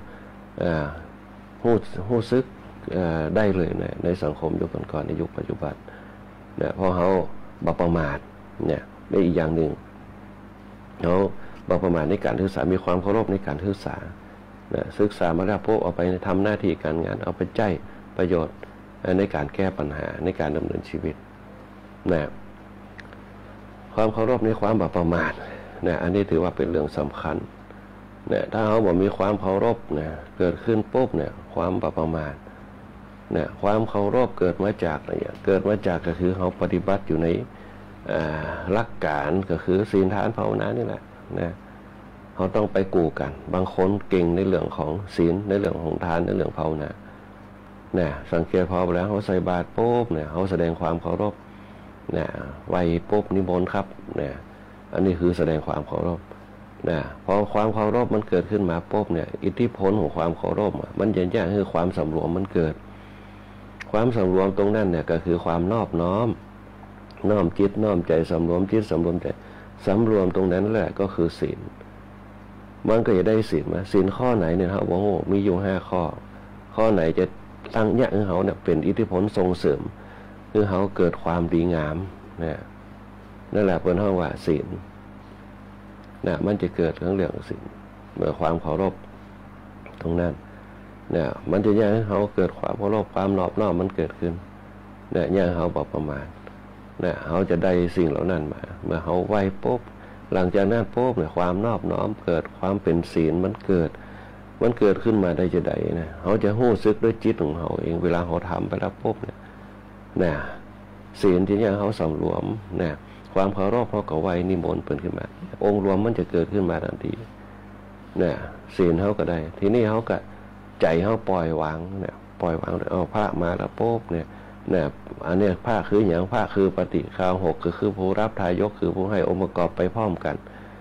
หู้ซึกได้เลยในสังคมยุคก่อนในยุคปัจจุบันเนี่ยพอเขาบ่ประมาทเนี่ยได้อีกอย่างหนึ่งเขาบ่ประมาทในการศึกษามีความเคารพในการศึกษาศึกษามาแล้วพวกเอาไปทำหน้าที่การงานเอาไปใช้ประโยชน์ในการแก้ปัญหาในการดำเนินชีวิตนะความเคารพในความบ่ประมาทนะอันนี้ถือว่าเป็นเรื่องสำคัญนะถ้าเขาบอกมีความเคารพนะเกิดขึ้นปุ๊บเนี่ยความบ่ประมาทนะความเคารพเกิดมาจากอะไรเกิดมาจากก็คือเขาปฏิบัติอยู่ในหลักการก็คือศีลทานภาวนานี่แหละนะเขาต้องไปกู่กันบางคนเก่งในเรื่องของศีลในเรื่องของทานในเรื่องภาวนาเนี่ยสังเกตพอไปแล้วเขาใส่บาตรปุ๊บเนี่ยเขาแสดงความเคารพเนี่ยไหว้ปุ๊บนิมนต์ครับเนี่ยอันนี้คือแสดงความเคารพเนี่ยพอความเคารพมันเกิดขึ้นมาปุ๊บเนี่ยอิทธิพลของความเคารพมันเย็นแย่คือความสำรวมมันเกิดความสำรวมตรงนั้นเนี่ยก็คือความนอบน้อมจิตน้อมใจสำรวมจิตสำรวมใจสำรวมตรงนั้นแหละก็คือศีลมันก็จะได้ศีลมาศีลข้อไหนเนี่ยครับว่ามีอยู่5ข้อไหนจะตั้งเนี่ยคือเขาเนี่ยเป็นอิทธิพลส่งเสริมคือเขาเกิดความดีงามเนี่ยนั่นแหละเป็นห้องว่าศีลเนี่ยมันจะเกิดเรื่องศีลเมื่อความเคารพตรงนั้นเนี่ยมันจะแยกให้เขาเกิดความเคารพความนอบน้อมมันเกิดขึ้นเนี่ยแยกเขาบอกประมาณเนี่ยเขาจะได้สิ่งเหล่านั้นมาเมื่อเขาไหวปุ๊บหลังจากนั้นปุ๊บเนี่ยความนอบน้อมเกิดความเป็นศีลมันเกิดขึ้นมาได้จะใดนะเขาจะหู้ซึกด้วยจิตของเขาเองเวลาเขาทำไปแล้วปุ๊บเนี่ยศีลที่เนี่ยเขาสำรวมเนี่ยความเคารพเขาก็ไหวนิมนต์เปิดขึ้นมาองค์รวมมันจะเกิดขึ้นมาทันทีเนี่ยศีลเขาก็ได้ทีนี้เขาก็ใจเขาปล่อยวางเนี่ยปล่อยวางเอาพระมาแล้วปุ๊บเนี่ยอันนี้พระคืออย่างพระคือปฏิฆาหกก็คือผู้รับทายกคือผู้ให้องค์ประกอบไปพร้อมกัน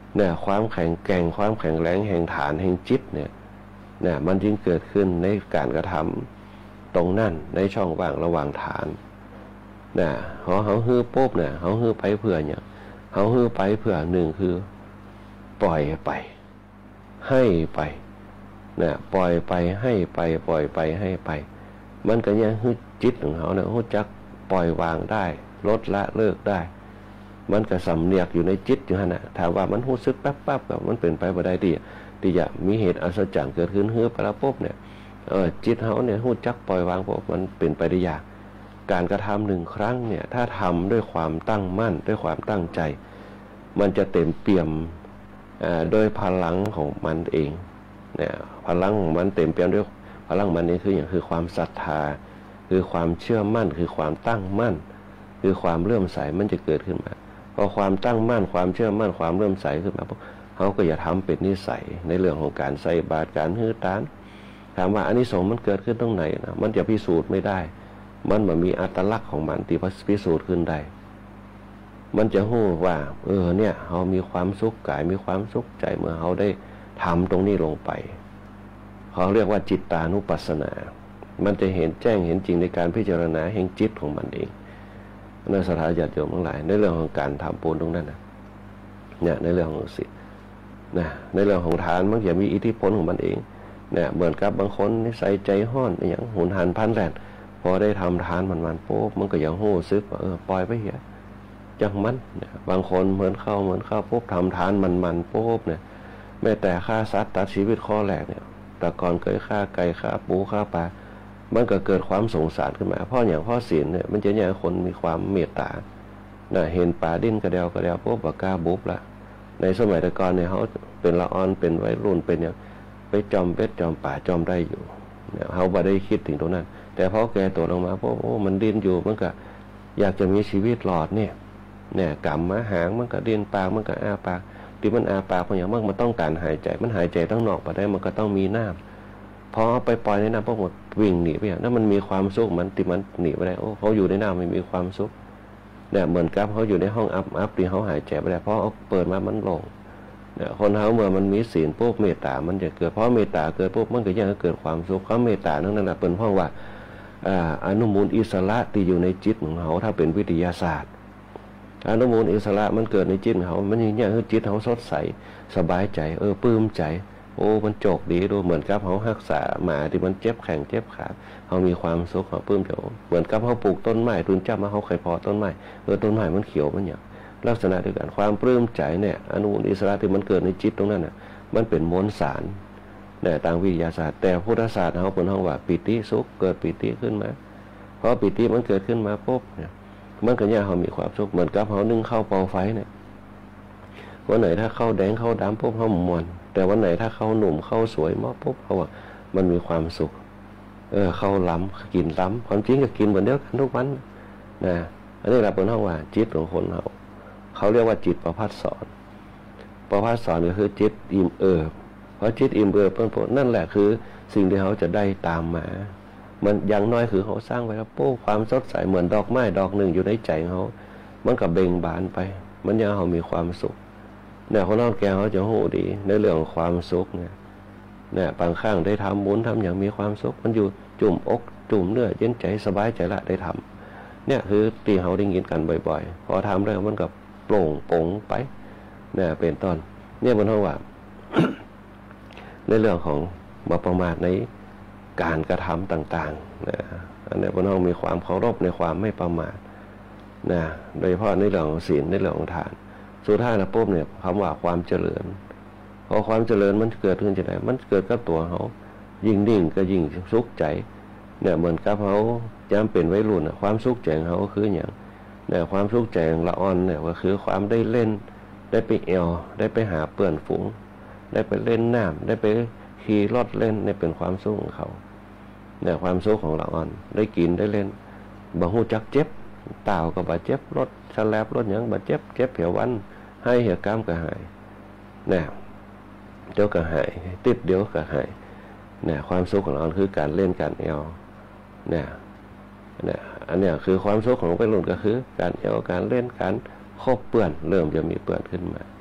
เนี่ยความแข็งแกร่งความแข็งแรงแห่งฐานแห่งจิตเนี่ยมันจึงเกิดขึ้นในการกระทำตรงนั้นในช่องว่างระหว่างฐานเขาฮื้อปุ๊บเนี่ยเขาฮื้อไปเพื่อเนี่ยเขาฮื้อไปเพื่อหนึ่งคือปล่อยไปให้ไปปล่อยไปให้ไปปล่อยไปให้ไปมันก็ยังฮื้อจิตของเขาเนี่ยฮู้จักปล่อยวางได้ลดละเลิกได้มันก็สำเนียกอยู่ในจิตอยู่ฮะถามว่ามันรู้สึกแป๊บๆกับมันเป็นไปบ่ได้ที่จะมีเหตุอัศจรรย์เกิดขึ้นฮื้อไปแล้วปุ๊บเนี่ยจิตเขาเนี่ยฮู้จักปล่อยวางปุ๊บมันเป็นไปได้ยากการกระทำหนึ่งครั้งเนี่ยถ้าทำด้วยความตั้งมั่นด้วยความตั้งใจมันจะเต็มเปี่ยมโดยพลังของมันเองเนี่ยพลังของมันเต็มเปี่ยมด้วยพลังมันนี่คืออย่างคือความศรัทธาคือความเชื่อมั่นคือความตั้งมั่นคือความเลื่อมใสมันจะเกิดขึ้นมาพอความตั้งมั่นความเชื่อมั่นความเลื่อมใสขึ้นมาเขาก็อย่าทำเป็นนิสัยในเรื่องของการใส่บาตรการฮื้อตานถามว่าอานิสงส์มันเกิดขึ้นตรงไหนนะมันจะพิสูจน์ไม่ได้มันมีอัตลักษณ์ของมันที่พิสูจน์ขึ้นได้มันจะรู้ว่าเนี่ยเขามีความสุขกายมีความสุขใจเมื่อเขาได้ทำตรงนี้ลงไปเขาเรียกว่าจิตตานุปัสสนามันจะเห็นแจ้งเห็นจริงในการพิจารณาแห่งจิตของมันเองในสถาญาติโยมทั้งหลายในเรื่องของการทำบุญตรงนั้นเนี่ยในเรื่องของศีลในเรื่องของทานมันจะมีอิทธิพลของมันเองเนี่ยเหมือนกับบางคนใส่ใจห้อนอย่างหุนหันพันแรดพอได้ทำทานมันปุ๊บมันก็ยังหู้ซึกว่าปล่อยไปเหี้ยจังมันบางคนเหมือนเข้าปุ๊บทำทานมันปุ๊บเนี่ยแม้แต่ฆ่าสัตว์ตัดชีวิตข้อแรกเนี่ยแต่ก่อนเคยฆ่าไก่ฆ่าปูฆ่าปลามันก็เกิดความสงสารขึ้นมาเพราะอย่างพ่อศีลเนี่ยมันจะเนี่ยคนมีความเมตตาเห็นปลาดิ้นกระเดวปุ๊บปากกาบุบละในสมัยแต่ก่อนเนี่ยเขาเป็นละอ่อนเป็นวัยรุ่นเป็นอย่างไปจอมเป็ดจอมป่าจอมได้อยู่เนี่ยเขาบ่ได้คิดถึงตรงนั้นแต่พอแกตัวลงมาเพราะมันดิ้นอยู่มันก็อยากจะมีชีวิตหลอดเนี่ยกำมาหางมันก็ดิ้นปากมันก็อ้าปากที่มันอ้าปากเพราะอย่างมันต้องการหายใจมันหายใจต้องนอกไปได้มันก็ต้องมีน้ำพอเอาไปปล่อยในน้ำพวกหมดวิ่งหนีไปอย่างนั้นมันมีความสุขมันติมันหนีไปได้เขาอยู่ในน้ำไม่มีความสุขเนี่ยเหมือนกับเขาอยู่ในห้องอัพที่เขาหายใจไปได้เพราะเอาเปิดมามันลงเนี่ยคนเขาเมื่อมันมีศีลปุ๊บเมตตามันจะเกิดเพราะเมตตาเกิดปุ๊บมันก็ยังเกิดความสุขเขาเมตตานั่นเป็นเพราะว่าอนุมูลอิสระที่อยู่ในจิตของเขาถ้าเป็นวิทยาศาสตร์อนุมูลอิสระมันเกิดในจิตเขามันอย่างเงี้ยคือจิตเขาสดใสสบายใจปลื้มใจมันโจกดีดูเหมือนกับเขารักษาหมาที่มันเจ็บแข้งเจ็บขาเขามีความสุขเขาปลื้มใจเหมือนกับเขาปลูกต้นไม้ตุนจับมาเขาเคยพอต้นไม้ต้นไม้มันเขียวมันอย่างลักษณะเดียวกันความปลื้มใจเนี่ยอนุมูลอิสระที่มันเกิดในจิตตรงนั้นน่ะมันเป็นมวลสารทางวิทยาศาสตร์แต่พุทธศาสตร์เขาเป็นห้องว่าปิติสุขเกิดปิติขึ้นมาพอปิติมันเกิดขึ้นมาปุ๊บเนี่ยมันก็เนี่ยเขามีความสุขเหมือนกับเขานึ่งข้าวเปาไฟเนี่ยวันไหนถ้าข้าวแดงข้าวดำปุ๊บเขามวนแต่วันไหนถ้าข้าวหนุ่มข้าวสวยมาปุ๊บเขาว่ามันมีความสุขข้าวล้ำกินล้ำความจริงก็กินเหมือนเดียวกันทุกวันนะอันนี้เราเป็นห้องว่าจิตของคนเขาเรียกว่าจิตประภัสสรก็คือจิตอิ่มเอิบเพราะจิตอิ่มเอิบนั่นแหละคือสิ่งที่เขาจะได้ตามมามันอย่างน้อยคือเขาสร้างไว้แล้วความสดใสเหมือนดอกไม้ดอกหนึ่งอยู่ในใจเขามันก็เบ่งบานไปมันยังเขามีความสุขเนี่ยคนนอกแกเขาจะโหดีในเรื่องของความสุขเนี่ยบางครั้งได้ทำบุญทำอย่างมีความสุขมันอยู่จุ่มอกจุ่มเนื้อเย็นใจสบายใจละได้ทำเนี่ยคือตีเขาได้ยินกันบ่อยๆพอทำแล้วมันก็โปร่งโปร่งไปเนี่ยเป็นต้นเนี่ยมันเท่าว่า ในเรื่องของมาประมาทในการกระทำต่างๆนะอันนี้มันต้องมีความเคารพในความไม่ประมาทนะโดยเฉพาะในเรื่องของศีลในเรื่องของทานสุดท้ายนะปุ๊บเนี่ยคำว่าความเจริญพอความเจริญมันเกิดขึ้นจากไหนมันเกิดกับตัวเขายิ่งนิ่งก็ยิ่งสุขใจเนี่ยเหมือนกับเขาจำเป็นไว้รุ่นความสุขใจของเขาคืออย่างเนี่ยความสุขใจของละอ่อนเนี่ยก็คือความได้เล่นได้ไปเอวได้ไปหาเปื่อนฝูงได้ไปเล่นน้ำได้ไปขี่รถเล่นเนี่ยเป็นความสุขของเขาเนี่ยความสุขของละอ่อนได้กินได้เล่นบางหูจักเจ็บต่าวก็บาดเจ็บรถสแลบรถอย่างบาดเจ็บเหี่ยววันให้เหี่ยวกล้ามก็หายเนี่ยเดี๋ยวก็หายติดเดี๋ยวก็หายเนี่ยความสุขของเราคือการเล่นการเอวเนี่ยอันเนี้ยคือความสุขของวัยรุ่นก็คือการเอวการเล่นการคบเปื่อนเริ่มจะมีเปื่อนขึ้นมา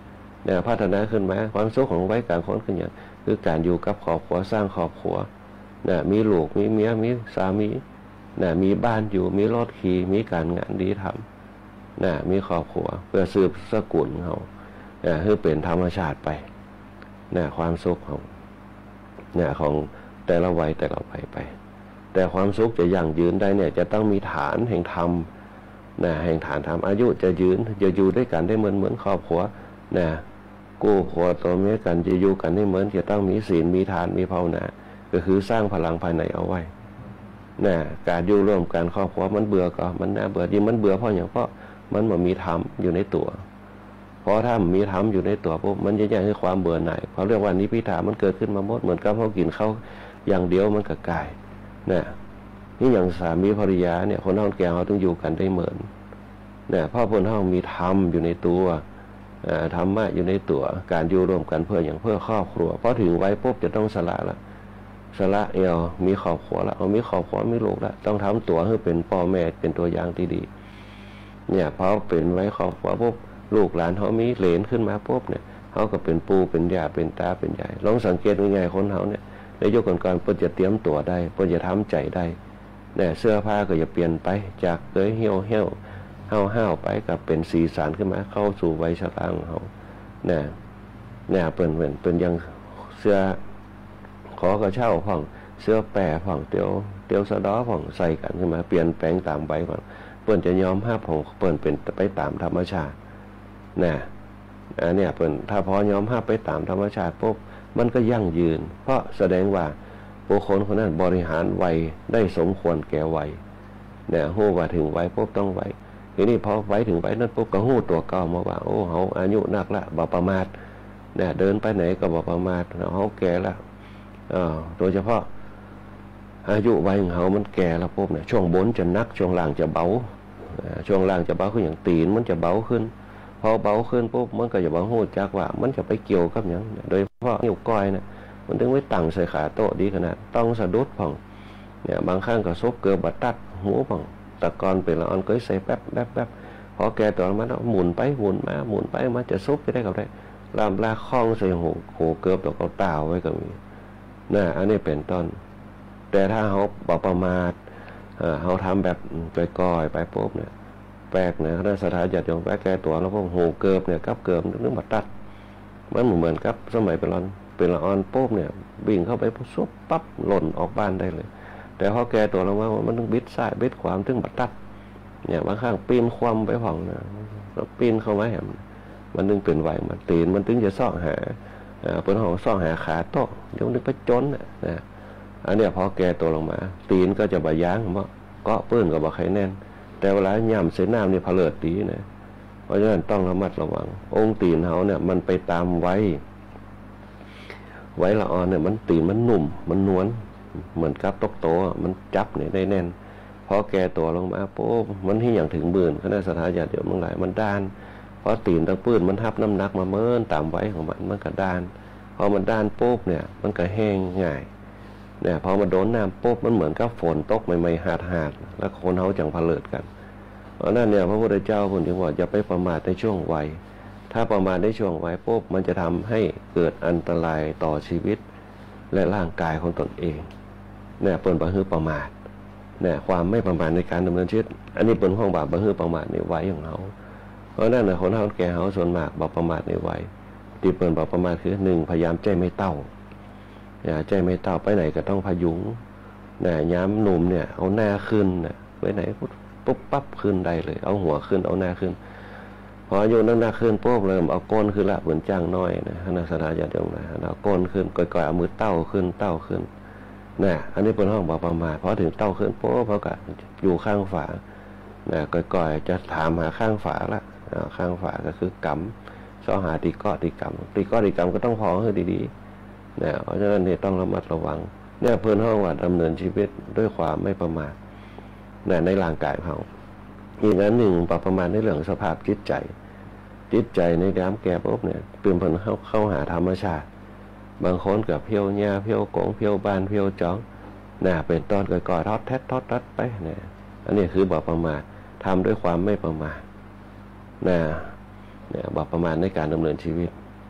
เนี่ยพัฒนาขึ้นมาความสุขของไว้กลางคนขึ้นอย่างคือการอยู่กับครอบครัวสร้างครอบครัวเนี่ยมีลูกมีเมียมีสามีเนี่ยมีบ้านอยู่มีรถขี่มีการงานดีทำเนี่ยมีครอบครัวเพื่อสืบสกุลเขาเนี่ยคือเป็นธรรมชาติไปเนี่ยความสุขของเนี่ยของแต่ละวัยแต่ละวัยไปแต่ความสุขจะยั่งยืนได้เนี่ยจะต้องมีฐานแห่งธรรมนะแห่งฐานธรรมอายุจะยืนจะอยู่ด้วยกันได้เหมือนครอบครัวนะกู้ครัวตัวเมียกันจะอยู่กันได้เหมือนจะต้องมีศีลมีทานมีภาวนาก็คือสร้างพลังภายในเอาไว้นะการอยู่ร่วมกันครอบครัวมันเบื่อก็มันน่าเบื่อยิ่งมันเบื่อเพราะอย่างเพราะมันบ่มีธรรมอยู่ในตัวเพราะถ้ามีธรรมอยู่ในตัวปุ๊บมันจะยังให้ความเบื่อหน่ายเขาเรียกว่านิพพิทามันเกิดขึ้นมาหมดเหมือนกับเขากินข้าวอย่างเดียวมันก็กายเนี่ยนี่อย่างสามีภรรยาเนี่ยคนเฮาแก่เขาต้องอยู่กันได้เหมือนเนี่ยเพราะคนเฮามีธรรมอยู่ในตัวธรรมะอยู่ในตัวการอยู่ร่วมกันเพื่ออย่างเพื่อครอบครัวพอถึงไว้ปุ๊บจะต้องสละละสละมีครอบครัวละมีครอบครัวมีลูกละต้องทำตัวให้เป็นพ่อแม่เป็นตัวอย่างที่ดีเนี่ยพอเป็นไว้ครอบครัวปุ๊บลูกหลานเขามีเหลนขึ้นมาปุ๊บเนี่ยเขาก็เป็นปู่เป็นย่าเป็นตาเป็นยายลองสังเกตง่ายๆคนเขาเนี่ยในยุคก่อนๆเพิ่นจะเตรียมตัวได้เพิ่นจะทำใจได้เนี่ยเสื้อผ้าก็จะเปลี่ยนไปจากเคยเหี่ยวห้าวไปกับเป็นสีสันขึ้นมาเข้าสู่วัยชราของเขาเนี่ยเปิ้นยังเสื้อขอกระเช้าผ่องเสื้อแปรผ่องเตียวสะด้อผ่องใส่กันขึ้นมาเปลี่ยนแปลงตามใบผ่องเปิ้นจะยอมห้าผ่องเปิ้นเป็นไปตามธรรมชาติเนี่ยเปิ้นถ้าพอยอมห้าไปตามธรรมชาติปุ๊บมันก็ยั่งยืนเพราะแสดงว่าบุคคลคนนั้นบริหารวัยได้สมควรแก่วัยเนี่ยฮู้ว่าถึงวัยปุ๊บต้องวัยทีนี้พอไว้ถึงไว้นั้นปุ๊บก็ฮู้ตัวเก่ามาว่าโอ้เฮาอายุนักละบ่ประมาทเนี่ยเดินไปไหนก็บ่ประมาทเฮาแก่ละโดยเฉพาะอายุวัยของเฮามันแก่แล้วปุ๊บเนี่ยช่วงบนจะนักช่วงล่างจะเบาช่วงล่างจะเบาคืออย่างตีนมันจะเบาขึ้นพอเบาขึ้นปุ๊บมันก็จะบ่ฮู้จักว่ามันจะไปเกี่ยวกับหยังโดยเฉพาะนิ้วก้อยเนี่ยมันถึงไว้ตั้งใส่ขาโต๊ะดีขนาดต้องสะดุดผ่องเนี่ยบางครั้งก็ซบเกือบบัดตัดหูผ่องตะกอนเป็นละออนก็ใส่แป๊บพอแกตัวมันหมุนไปหมุนมาจะซบไปได้กับได้ลามลาคล้องใส่หูเกือบตัวเขาตาวไว้ก็มีอันนี้เป็นต้นแต่ถ้าเขาประมาทเขาทำแบบก้อยไปปุ๊บเนี่ยแปลกเนี่ยคณะสถาจัดยงแปลกแกตัวแล้วพวกหูเกือบเนี่ยกับเกือบนึกบัดตัดมันเหมือนกับสมัยเป็นละออนปุ๊บเนี่ยบิ่งเข้าไปซุบปั๊บหล่นออกบ้านได้เลยแต่พอแกตัวลงมามันต้องบิดซ้ายบิดขวาถึงบัดตัดเนี่ยบางครั้งปีนความไปผ่องนะแล้วปีนเข้าไว้มันนึงเป็นไหวมันตีนมันถึงจะซ่อหาเป็นห้องซ่อหาขาโต๊ะยกนึงไปจนนะอันเนี้ยพอแกตัวลงมาตีนก็จะบะย้างเพราะเกาะปื้นกับบะไข่แน่นแต่เวลาย่ำเส้นน้ำนี่ผลิตดีนะเพราะฉะนั้นต้องระมัดระวังองค์ตีนเขาเนี่ยมันไปตามไว้ละออนเนี่ยมันตีนมันนุ่มมันนวลเหมือนกับตกโตมันจับเนี่ยได้แน่นพอแกตัวลงมาปุ๊บมันที่อย่างถึงบืนคณะสถาญาติโยมทั้งหลายมันด้านพอตีนตะปื้นมันทับน้ำหนักมาเมินตามไว้ของมันก็ด้านพอมันด้านปุ๊บเนี่ยมันก็แห้งง่ายเนี่ยพอมาโดนน้ำปุ๊บมันเหมือนกับฝนตกใหม่ๆหาดแล้วคนเขาจังผลิตกันเพราะนั่นเนี่ยพระพุทธเจ้าพูดถึงว่าอย่าไปประมาทในช่วงวัยถ้าประมาทในช่วงวัยปุ๊บมันจะทำให้เกิดอันตรายต่อชีวิตและร่างกายของตนเองเนี่ยเปิดบังคับประมาทเนี่ยความไม่ประมาทในการดำเนินชีวิตอันนี้เป็นห้องบาปบังคับประมาทในวัยของเขาเพราะนั่นนะคนเขาแก่เขาส่วนมากบอกประมาทในวัยที่เปิดบอกประมาทคือ1พยายามใจไม่เต้าใจไม่เต้าไปไหนก็ต้องพยุงย้ำหนุ่มเนี่ยเอาหน้าขึ้นไปไหนปุ๊บปั๊บขึ้นได้เลยเอาหัวขึ้นเอาหน้าขึ้นพอโยนหน้าขึ้นปุ๊บเริ่มเอาก้นขึ้นละเหมือนจ้างน้อยนะคณะสถาญาติโยมนะเอาก้นขึ้นก่อยๆเอามือเต้าขึ้นอันนี้เป็นห้องบอกประมาทพอถึงเต้าขึ้นปุ๊บเขาก็อยู่ข้างฝาก่อยๆจะถามหาข้างฝาละข้างฝาก็คือกำซ้อหาตีก้อตีกำก็ต้องพอให้ดีๆเพราะฉะนั้นเนี่ยต้องระมัดระวังเนี่ยเพื่อนห้องว่าดำเนินชีวิตด้วยความไม่ประมาทในร่างกายเขาอีกอันหนึ่งประมาณในเรื่องสภาพจิตใจในย้ำแก่ปุ๊บเนี่ยเปลี่ยนผลเข้าหาธรรมชาติบางคนกับเพี้ยวหญ้าเพี้ยวกงเพี้ยวบานเพี้ยวจ้องเป็นตอนก่อยๆทอดรัดไปเนี่ยอันนี้คือบอกประมาททำด้วยความไม่ประมาทบอกประมาทในการดำเนินชีวิต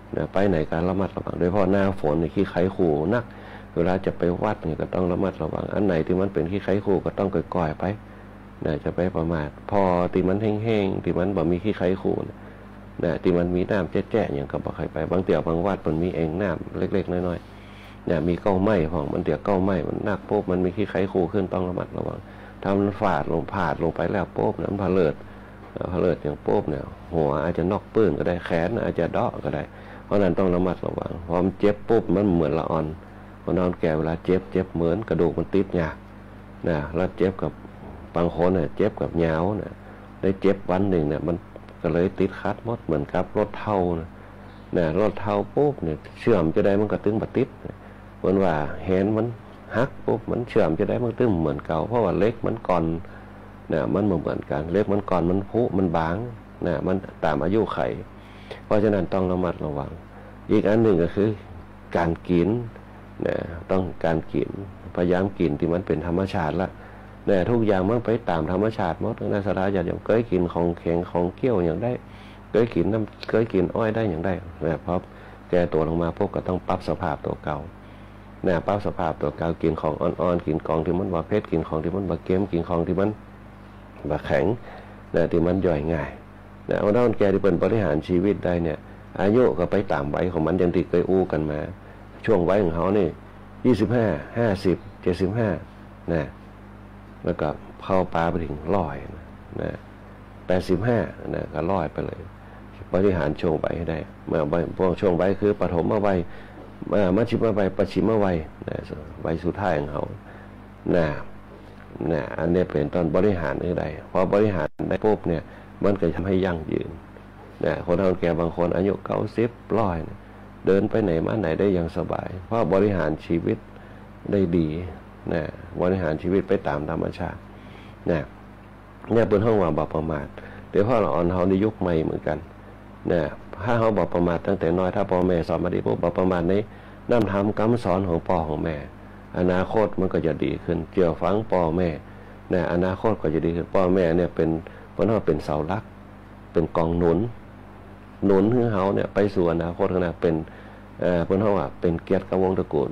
ไปไหนการระมัดระวังโดยเฉพาะหน้าฝนขี้ไคขู่นักเวลาจะไปวัดเนี่ยก็ต้องระมัดระวังอันไหนที่มันเป็นขี้ไคขู่ก็ต้องก่อยๆไปจะไปประมาทพอที่มันแห้งๆที่มันบ่มีขี้ไคขู่ที่มันมีน้ำแจ๊ะๆอย่างกับบ่ใครไปบางเตี่ยวบางวัดมันมีเองน้ำเล็กๆน้อยๆมีเก้าไม้ของมันเดี๋ยวเก้าไม้มันนักปุ๊บมันมีขี้ไคขู่ขึ้นต้องระมัดระวังถ้ามันฝาดลงผาดลงไปแล้วปุ๊บน้ำผาเลิดอย่างปุ๊บเนี่ยหัวอาจจะนอกปื้นก็ได้แขนอาจจะเดาะก็ได้เพราะนั้นต้องระมัดระวังพอมันเจ็บปุ๊บมันเหมือนละอ่อนคนนอนแก่เวลาเจ็บเหมือนกระดูกมันติดหยาบแล้วเจ็บกับบางคนเนี่ยเจ็บกับเหงาได้เจ็บวันหนึ่งเนี่ยมันก็เลยติดคัดมดเหมือนกับรถเท่ารถเท่าปุ๊บเนี่ยเชื่อมจะได้มันก็ตึงบัดติดเหมือนว่าแหนมันหักปุ๊บมันเชื่อมจะได้มันตึงเหมือนเก่าเพราะว่าเล็กมันก่อนมันเหมือนกันเล็กมันก่อนมันพุมันบางมันตามอายุไขเพราะฉะนั้นต้องระมัดระวังอีกอันหนึ่งก็คือการกินต้องการกินพยายามกินที่มันเป็นธรรมชาติละทุกอย่างมันไปตามธรรมชาติหมดนะสาระอย่างเคยกินของแข็งของเกี้ยวอย่างได้เคยกินน้ำเคยกินอ้อยได้อย่างได้เพราะแก่ตัวลงมาพวกก็ต้องปรับสภาพตัวเก่าปรับสภาพตัวเก่ากินของอ่อนๆกินของที่มันบาเผ็ดกินของที่มันบาเค็มกินของที่มันบาแข็งที่มันย่อยง่ายเอาด้านแก่ที่เป็นบริหารชีวิตได้เนี่ยอายุก็ไปตามวัยของมันอย่างที่เคยอู้กันมาช่วงวัยของเขานี่25 50 75แล้วก็เข้าปลาไปถึง100 85ก็100ไปเลยบริหารช่วงวัยให้ได้เมื่อพวกช่วงวัยคือปฐมวัยมัชฌิมวัยปัจฉิมวัยวัยสุดท้ายของเขาอันนี้เป็นตอนบริหารให้ได้พอบริหารได้ปุ๊บเนี่ยมันก็ทำให้ยั่งยืนคนเฒ่าแก่บางคนอายุ90 100เดินไปไหนมาไหนได้อย่างสบายเพราะบริหารชีวิตได้ดีบริหารชีวิตไปตามธรรมชาติเนี่ยเป็นห้องว่าบ่ประมาทเดี๋ยวพ่อเราอ่อนเขาในยุคใหม่เหมือนกันถ้าเขาบ่ประมาทตั้งแต่น้อยถ้าพ่อแม่สอนมาดีปุ๊บบ่ประมาทในนำธรรมคำสอนของพ่อของแม่อนาคตมันก็จะดีขึ้นเกี่ยวฟังพ่อแม่อนาคตก็จะดีขึ้นพ่อแม่เนี่ยเป็นเพราะว่าเป็นเสาหลักเป็นกองหนุนให้เขาเนี่ยไปสู่อนาคตข้างหน้าเป็นเพราะว่าเป็นเกียรติกวงตระกูล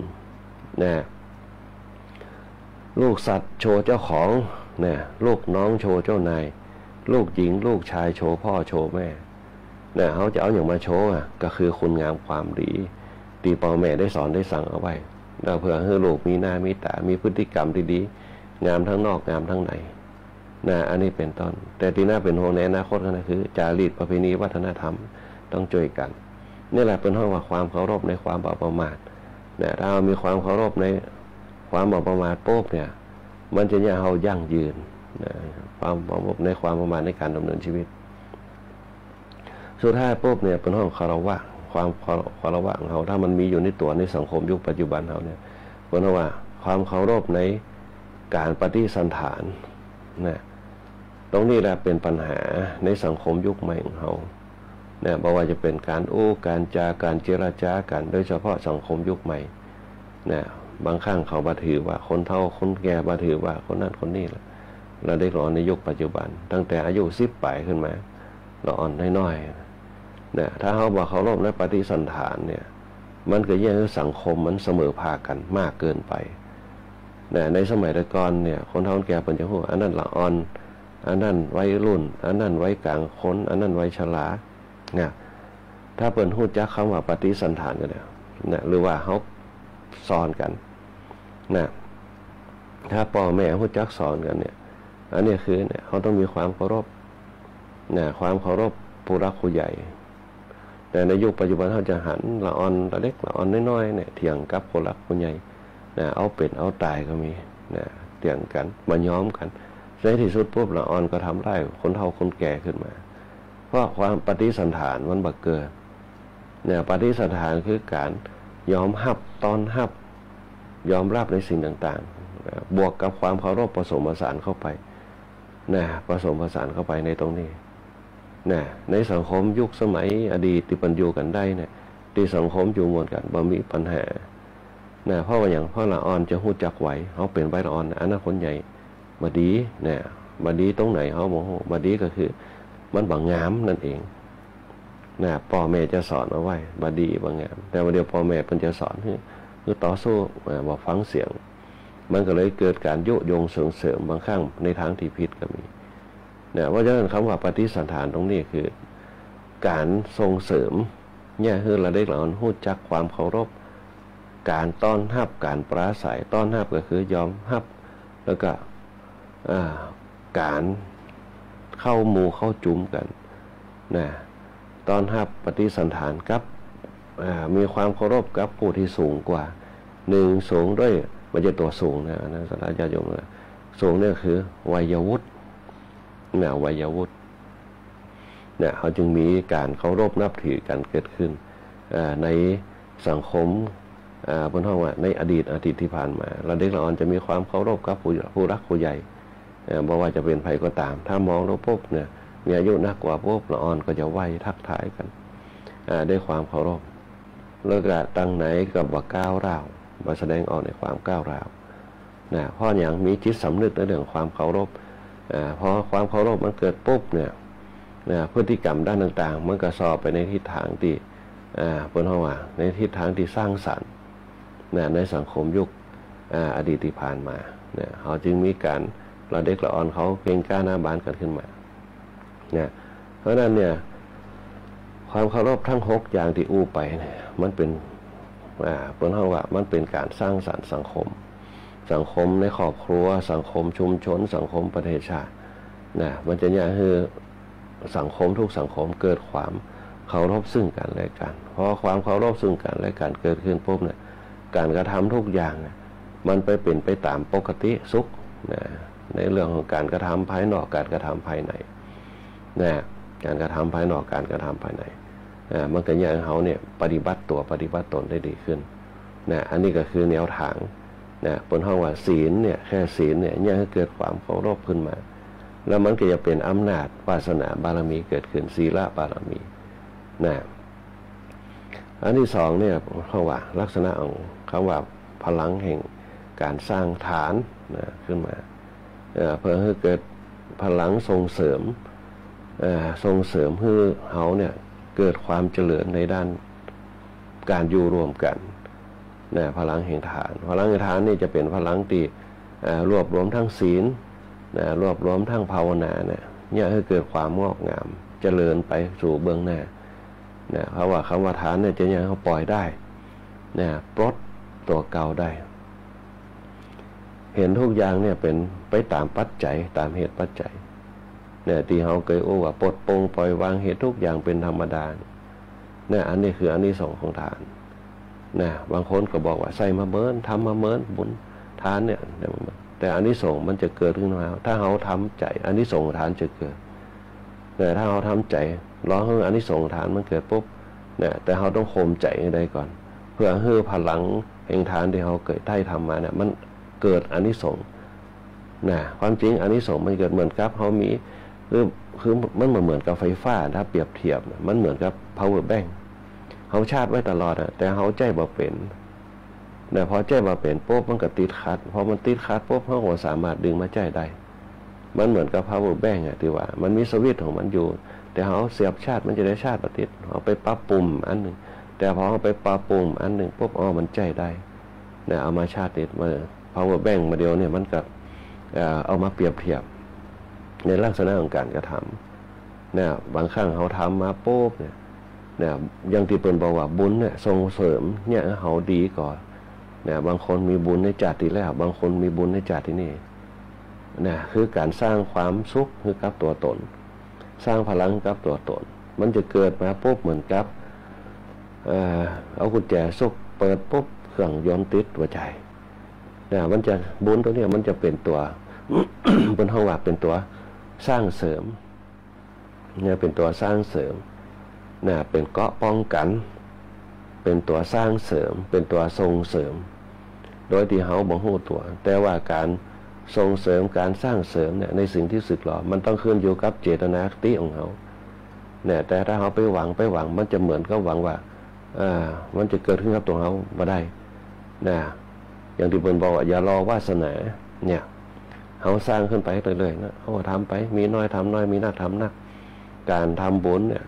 ลูกสัตว์โชว์เจ้าของลูกน้องโชว์เจ้านายลูกหญิงลูกชายโชว์พ่อโชว์แม่เขาจะเอาอย่างมาโชว์ก็คือคุณงามความดีที่พ่อแม่ได้สอนได้สั่งเอาไว้เพื่อให้ลูกมีหน้ามีตามีพฤติกรรมที่ดีงามทั้งนอกงามทั้งในอันนี้เป็นต้นแต่ที่น่าเป็นห่วงในอนาคตก็คือจารีตประเพณีวัฒนธรรมต้องช่วยกันนี่แหละเป็นห้องว่าความเคารพในความบ่ประมาทถ้าเรามีความเคารพในความบ่ประมาทปุ๊บเนี่ยมันจะเนี่ยเรายั่งยืนความเคารพในความประมาทในการดำเนินชีวิตสุดท้ายปุ๊บเนี่ยเป็นห้องคารวะความคารวะของเราถ้ามันมีอยู่ในตัวในสังคมยุคปัจจุบันเราเนี่ยเป็นห้องว่าความเคารพในการปฏิสันถานตรงนี้แหละเป็นปัญหาในสังคมยุคใหม่ของเราบอกว่าจะเป็นการการจาการเจรจากันโดยเฉพาะสังคมยุคใหม่บางครั้งเขาบัถือว่าคนเฒ่าคนแก่บัถือว่าคนนั้นคนนี้แหละเราได้รอในยุคปัจจุบันตั้งแต่อายุ10 ปีขึ้นมาเราอ่อนน้อยๆถ้าเขาบอกเขารบในปฏิสันถานเนี่ยมันก็แย่ให้สังคมมันเสมอภาคกันมากเกินไปในสมัยก่อนเนี่ยคนเฒ่าคนแก่เป็นจะพูดอันนั้นละอ่อนอันนั้นวัยรุ่นอันนั้นวัยกลางคนอันนั้นวัยชราถ้าเปิดหู้จักคำว่าปฏิสันถานกันเนี่ยหรือว่าเขาสอนกันถ้าพ่อแม่หู้จักสอนกันเนี่ยอันนี้คือเนี่ยเขาต้องมีความเคารพความเคารพผู้รักผู้ใหญ่แต่ในยุคปัจจุบันเขาจะหันละอ่อนละเล็กละอ่อนน้อยๆเนี่ยเถียงกับผู้รักผู้ใหญ่เอาเป็นเอาตายก็มีเถียงกันมาย้อมกันในที่สุดปุ๊บละอ่อนก็ทำได้คนเฒ่าคนแก่ขึ้นมาเพราะความปฏิสันถานมันบักเกิดปฏิสันถานคือการยอมรับตอนรับยอมรับในสิ่งต่างๆบวกกับความเคารพผสมผสานเข้าไปผสมผสานเข้าไปในตรงนี้ในสังคมยุคสมัยอดีตที่ปันอยู่กันได้เนี่ยที่สังคมอยู่มวลกันบ่มีปัญหาเพราะว่าอย่างพ่อละอ่อนจะหู้จักไหวเขาเป็นไว้ละอ่อนอันนั้นคนใหญ่มาดีมาดีตรงไหนเขาบอกมาดีก็คือมันบางงามนั่นเองนะพ่อแม่จะสอนเอาไว้บาดีบางอย่างแต่ว่าเดี๋ยวพ่อแม่เพิ่นจะสอนคือต่อสู้บอกฟังเสียงมันก็เลยเกิดการยุยงส่งเสริมบางครั้งในทางที่ผิดก็มีเนี่ยว่าฉะนั้นคำว่าปฏิสันฐานตรงนี้คือการส่งเสริมเนี่ยคือเราได้หลังหู้จักความเคารพการต้อนรับการปราศัยต้อนรับก็คือยอมรับแล้วก็การเข้าหมู่เข้าจุ่มกันนะต้อนรับปฏิสันฐานกับมีความเคารพกับผู้ที่สูงกว่าหนึ่งสูงด้วยมันจะตัวสูงนะสาธารณชนนะสูงเนี่ยคือวัยวุฒิเนี่ยวัยวุฒิเนี่ยเขาจึงมีการเคารพนับถือกันเกิดขึ้นในสังคมบนห้องว่าในอดีตที่ผ่านมาเราเด็กเราอ่อนจะมีความเคารพกับผู้รักผู้ใหญ่เพราะว่าจะเป็นใครก็ตามถ้ามองแล้วปุ๊บเนี่ยมีอายุนักกว่าปุ๊บเราอ่อนก็จะไหวทักทายกันด้วยความเคารพแล้วก็ตั้งไหนกับว่าก้าวร้าวมาแสดงออกในความก้าวร้าวนะเพราะอย่างมีจิตสำนึกในเรื่องความเคารพพอความเคารพมันเกิดปุ๊บเนี่ยพฤติกรรมด้านต่างๆมันก็สอบไปในทิศทางที่บนห้องว่าในทิศทางที่สร้างสรรค์ในสังคมยุคอดีตที่ผ่านมาเนี่ยเขาจึงมีการเราเด็กละอ่อนเขาเก่งกล้าหน้าบานกันขึ้นมาเนี่ยเพราะนั้นเนี่ยความเคารพทั้ง6อย่างที่อู้ไปเนี่ยมันเป็นบนห้องว่ามันเป็นการสร้างสรรค์สังคมในครอบครัวสังคมชุมชนสังคมประเทศชาตินะมันจะเนี่ยคือสังคมทุกสังคมเกิดความเคารพซึ่งกันและกันเพราะความเคารพซึ่งกันและกันเกิดขึ้นปุ๊บเนี่ยการกระทำทุกอย่างมันไปเป็นไปตามปกติสุขนะในเรื่องของการกระทำภายนอกการกระทำภายในนะการกระทำภายนอกการกระทำภายในมันก็อย่างเขาเนี่ยปฏิบัติตัวปฏิบัติตนได้ดีขึ้นนะอันนี้ก็คือแนวทางนะบนห้องว่าศีลเนี่ยแค่ศีลเนี่ยให้เกิดความเคารพขึ้นมาแล้วมันก็จะเป็นอำนาจวาสนาบารมีเกิดขึ้นศีลบารมีนะอันที่สองเนี่ยเพราะว่าลักษณะของคำว่าพลังแห่งการสร้างฐานนะขึ้นมาเพื่อให้เกิดพลังส่งเสริมให้เขาเนี่ยเกิดความเจริญในด้านการอยู่รวมกันนะพลังแห่งฐานนี่จะเป็นพลังที่รวบรวมทั้งศีลนะรวบรวมทั้งภาวนาเนี่ยให้เกิดความงอกงามเจริญไปสู่เบื้องหน้านะเพราะว่าคำว่าฐานเนี่ยจะยังเขาปล่อยได้นะปลดตัวเก่าได้เห็นทุกอย่างเนี่ยเป็นไปตามปัจจัยตามเหตุปัจจัยเนี่ยที่เขาเคยโอ้ว่าปลดปลงปล่อยวางเหตุทุกอย่างเป็นธรรมดาเนี่ยอันนี้คืออันนี้สองของฐานนะบางคนก็บอกว่าใส่มาเมินทำมาเมินบุญฐานเนี่ยแต่อันนี้สองมันจะเกิดขึ้นมาถ้าเขาทำใจอันนี้สองฐานจะเกิดแต่ถ้าเขาทำใจรอให้อันนี้สองฐานมันเกิดปุ๊บเนี่ยแต่เขาต้องข่มใจให้ได้ก่อนเพื่อให้พลังแห่งฐานที่เขาเกิดได้ทำมาเนี่ยมันเกิดอันนี้สองนะความจริงอันนี้สองมันเกิดเหมือนกับเขามีคือมันเหมือนกับไฟฟ้าถ้าเปรียบเทียบมันเหมือนกับ power bank เขาชาร์จไว้ตลอดแต่เขาใจบ่เป็นแต่พอใจบ่เป็นปุ๊บมันก็ติดขัดพอมันติดขัดปุ๊บเขาก็สามารถดึงมาใจได้มันเหมือนกับ power bank ที่ว่ามันมีสวิตช์ของมันอยู่แต่เขาเสียบชาร์จมันจะได้ชาร์จประติดเขาไปปรับปุ่มอันหนึ่งแต่พอเขาไปปรับปุ่มอันหนึ่งปุ๊บมันใจได้เนี่ยเอามาชาร์จติดมา power bank มาเดียวเนี่ยมันกับเอามาเปรียบเทียบในลักษณะของการกระทำเนี่ยบางครั้งเขาทำมาปุ๊บเนี่ยยังที่เปิ่นบอกว่าบุญเนี่ยส่งเสริมเนี่ยเขาดีก่อนเนี่ยบางคนมีบุญในชาติที่แล้วบางคนมีบุญในชาติที่นี่เนี่ยคือการสร้างความสุขคือกับตัวตนสร้างพลังกับตัวตนมันจะเกิดมาปุ๊บเหมือนกับเอากุญแจสุกเปิดปุ๊บเครื่องยนต์ติดหัวใจเนี่ยมันจะบุญตัวนี้มันจะเป็นตัว บนห้องว่าเป็นตัวสร้างเสริมเนี่ยเป็นตัวสร้างเสริมเนี่ยเป็นเกราะป้องกันเป็นตัวสร้างเสริมเป็นตัวส่งเสริมโดยที่เขาบ่ฮู้ตัวแต่ว่าการส่งเสริมการสร้างเสริมเนี่ยในสิ่งที่สึกหรอมันต้องขึ้นอยู่กับเจตนาที่ของเขาเนี่ยแต่ถ้าเขาไปหวังมันจะเหมือนกับหวังว่ามันจะเกิดขึ้นกับตัวเขาบ่ได้นะอย่างที่เพิ่นบอกว่าอย่ารอวาสนาเนี่ยเขาสร้างขึ้นไปเรื่อยๆนะเขาทำไปมีน้อยทำน้อยมีนักทำนักการทำบุญเนี่ย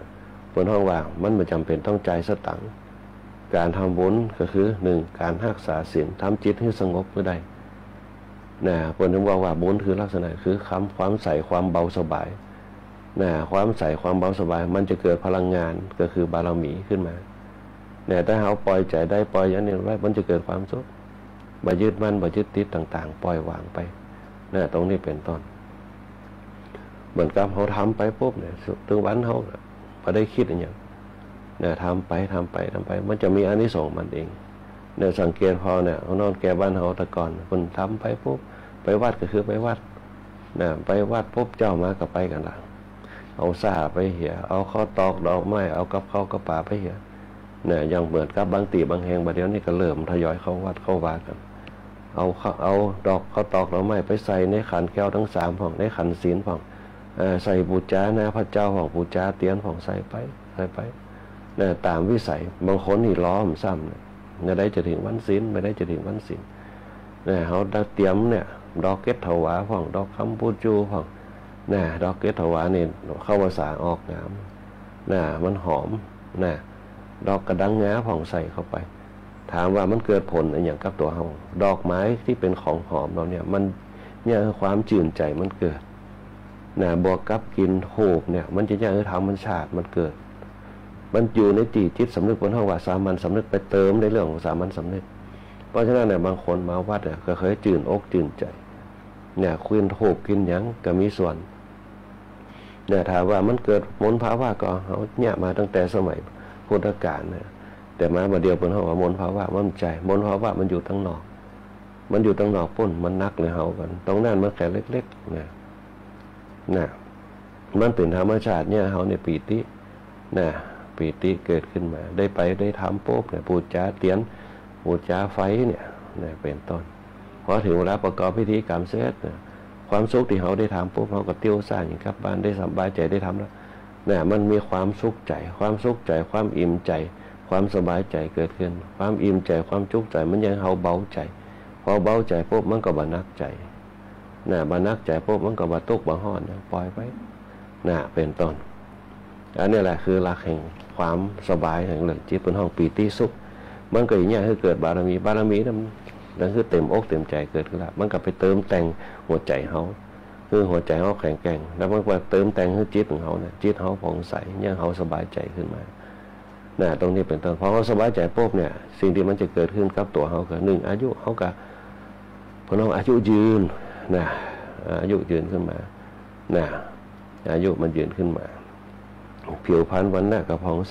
บนห้องว่ามันไม่จำเป็นต้องจ่ายสตังค์การทำบุญก็คือ1การรักษาศีลทำจิตให้สงบก็ได้นะเพิ่นถึงว่าบุญคือลักษณะคือความใสความเบาสบายนะความใสความเบาสบายมันจะเกิดพลังงานก็คือบารมีขึ้นมาเนี่ยถ้าเราปล่อยใจได้ปล่อยอย่างนี้ไว้มันจะเกิดความสุขบ่ยึดมั่นบ่ยึดติดต่างๆปล่อยวางไปนะตรงนี้เป็นต้นเหมือนกับเขาทำไปปุ๊บเนี่ยถึงวันเขาพอได้คิดอย่างเนี่ยทำไปมันจะมีอานิสงส์มันเองเนี่ยสังเกตพอเนี่ยเขานอนแก่บ้านเขาแต่ก่อนคนทำไปปุ๊บไปวัดก็คือไปวัดเนี่ยไปวัดปุ๊บเจ้ามาก็ไปกันละเอาซ่าไปเหี่ยเอาข้าวตอกดอกไม้เอากับข้าวกับป่าไปเหี่ยเนี่ยยังเหมือนกับบางตีบางแห่งบางเดียวนี่ก็เริ่มทยอยเข้าวัดเข้าวากันเอาดอกข้าวตอกดอกไม้ไปใส่ในขันแก้วทั้ง3ของในขันศีลของใส่บูชานะพระเจ้าของบูชาเตียนของใส่ไปเนี่ยตามวิสัยบางคนนี่ล้อมซ้ำเนี่ยได้จะถึงวันศีลไม่ได้จะถึงวันศีลเนี่ยเขาเตรียมเนี่ยดอกเกตถวาของดอกคำพูจูของเนี่ยดอกเกตถวานี่เข้าภาษาออกงามเนี่ยมันหอมเนี่ยดอกกระดังงาผ่องใส่เข้าไปถามว่ามันเกิดผลอย่างกับตัวเฮาดอกไม้ที่เป็นของหอมเราเนี่ยมันเนี่ยความจื่นใจมันเกิดนะบวกกับกินโหบเนี่ยมันจะยังธรรมชาติมันเกิดมันอยู่ในจิตสำนึกบนห้องว่าสามัญสำนึกไปเติมในเรื่องของสามัญสำนึกเพราะฉะนั้นเนี่ยบางคนมาวัดเนี่ยก็เคยจื่นอกจื่นใจเนี่ยกินโหบกินหยังก็มีส่วนเนี่ยถามว่ามันเกิดมลภาวะก็เขาเนี่ยมาตั้งแต่สมัยพุทธกาลเนี่ยแต่มาเดียวบนห้องว่ามลภาวะมันใจมลภาวะมันอยู่ทั้งนอกปุ้นมันนักเลยเฮากันตรงนั้นมันแค่เล็กๆเนี่ยมันเป็นธรรมชาติเนี่ยเขาในปีตินะปีติเกิดขึ้นมาได้ทำปุ๊บเนี่ยปูจาเตียนปูจาไฟเนี่ยเป็นต้นพอถึงเวลาประกอบพิธีกรรมเสร็จความสุขที่เขาได้ทำปุ๊บเขาก็เตี้ยวซ่านอย่างครับบ้านได้สบายใจได้ทำแล้วเนี่ยมันมีความสุขใจความอิ่มใจความสบายใจเกิดขึ้นความอิ่มใจความจุกใจมันยังเขาเบาใจพอเบาใจปุ๊บมันก็บรรนักใจบรรนักใจปุ๊บมันก็บรรทุกบรรห่อนปล่อยไปเป็นต้นอันนี้แหละคือหลักแห่งความสบายแห่งเรื่องจิตเป็นห้องปีติสุขมันก็อย่างนี้ให้เกิดบารมีนั่นคือเต็มอกเต็มใจเกิดขึ้นแล้วมันก็ไปเติมแต่งหัวใจเขาคือหัวใจเขาแข็งแกร่งแล้วมันก็เติมแต่งให้จิตของเขาเนี่ยจิตเขาผ่องใสยังเขาสบายใจขึ้นมาตรงนี้เป็นต้นพอเขาสบายใจปุ๊บเนี่ยสิ่งที่มันจะเกิดขึ้นกับตัวเขาคือ1อายุเขากับพน้องอายุยืนอายุยืนขึ้นมาอายุมันยืนขึ้นมาผิวพรรณวันหน้าก็ผ่องใส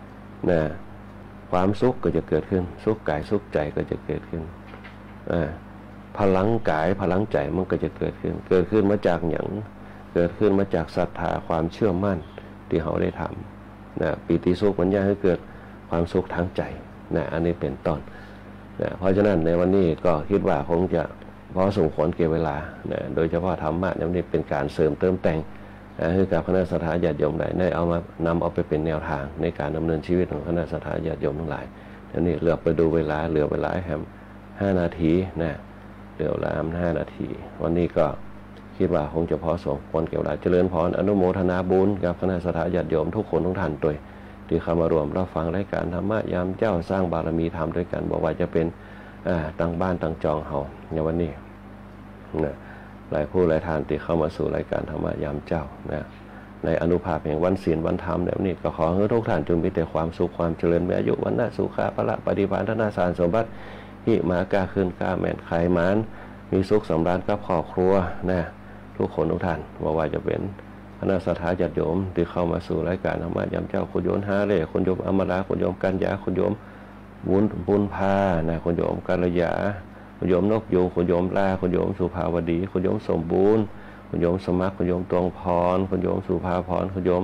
ความสุขก็จะเกิดขึ้นสุขกายสุขใจก็จะเกิดขึ้นพลังกายพลังใจมันก็จะเกิดขึ้นมาจากอย่างเกิดขึ้นมาจากศรัทธาความเชื่อมั่นที่เขาได้ทำปีติสุขมันจะให้เกิดความสุขทางใจอันนี้เป็นต้นเพราะฉะนั้นในวันนี้ก็คิดว่าคงจะพอสมควรเก็บเวลาโดยเฉพาะธรรมะนี่เป็นการเสริมเติมแต่งให้กับคณะสัตยาญาติโยมได้เอามานำเอาไปเป็นแนวทางในการดำเนินชีวิตของคณะสัตยาญาติโยมทั้งหลายทีนี้เหลือไปดูเวลาแฮม5 นาทีเหลือเวลา5 นาทีวันนี้ก็คิดว่าคงจะพอสมควรเก็บเวลาเจริญพรอนุโมทนาบุญกับคณะสัตยาญาติโยมทุกคนทุกท่านด้วยที่เข้ามารวมรับฟังรายการธรรมะยามเจ้าสร้างบารมีธรรมด้วยกันบอกว่าจะเป็นตั้งบ้านตั้งจองเฮาในวันนี้หลายผู้หลายท่านที่เข้ามาสู่รายการธรรมะยามเจ้าในอนุภาพแห่งวันศีลวันธรรมแบบนี้ก็ขอให้ทุกท่านจงมีแต่ความสุขความเจริญมีอายุวันนะสุขะพละปฏิภาณธนาสารสมบัติหิมากล้าขึ้นกล้าแม่นไขมานมีสุขสำราญกับครอบครัวทุกคนทุกท่านว่าจะเป็นคณะสัตยาญาติโยมที่เข้ามาสู่รายการธรรมะยามเจ้าคุณโยมฮาเล่คุณโยมอมราคุณโยมกัญญาคุณโยมบุญพาคุณโยมกัลยาคุณโยมนกยูคุณโยมลาคุณโยมสุภาวดีคุณโยมสมบูรณ์คุณโยมสมัครคุณโยมตวงพรคุณโยมสุภาพรคุณโยม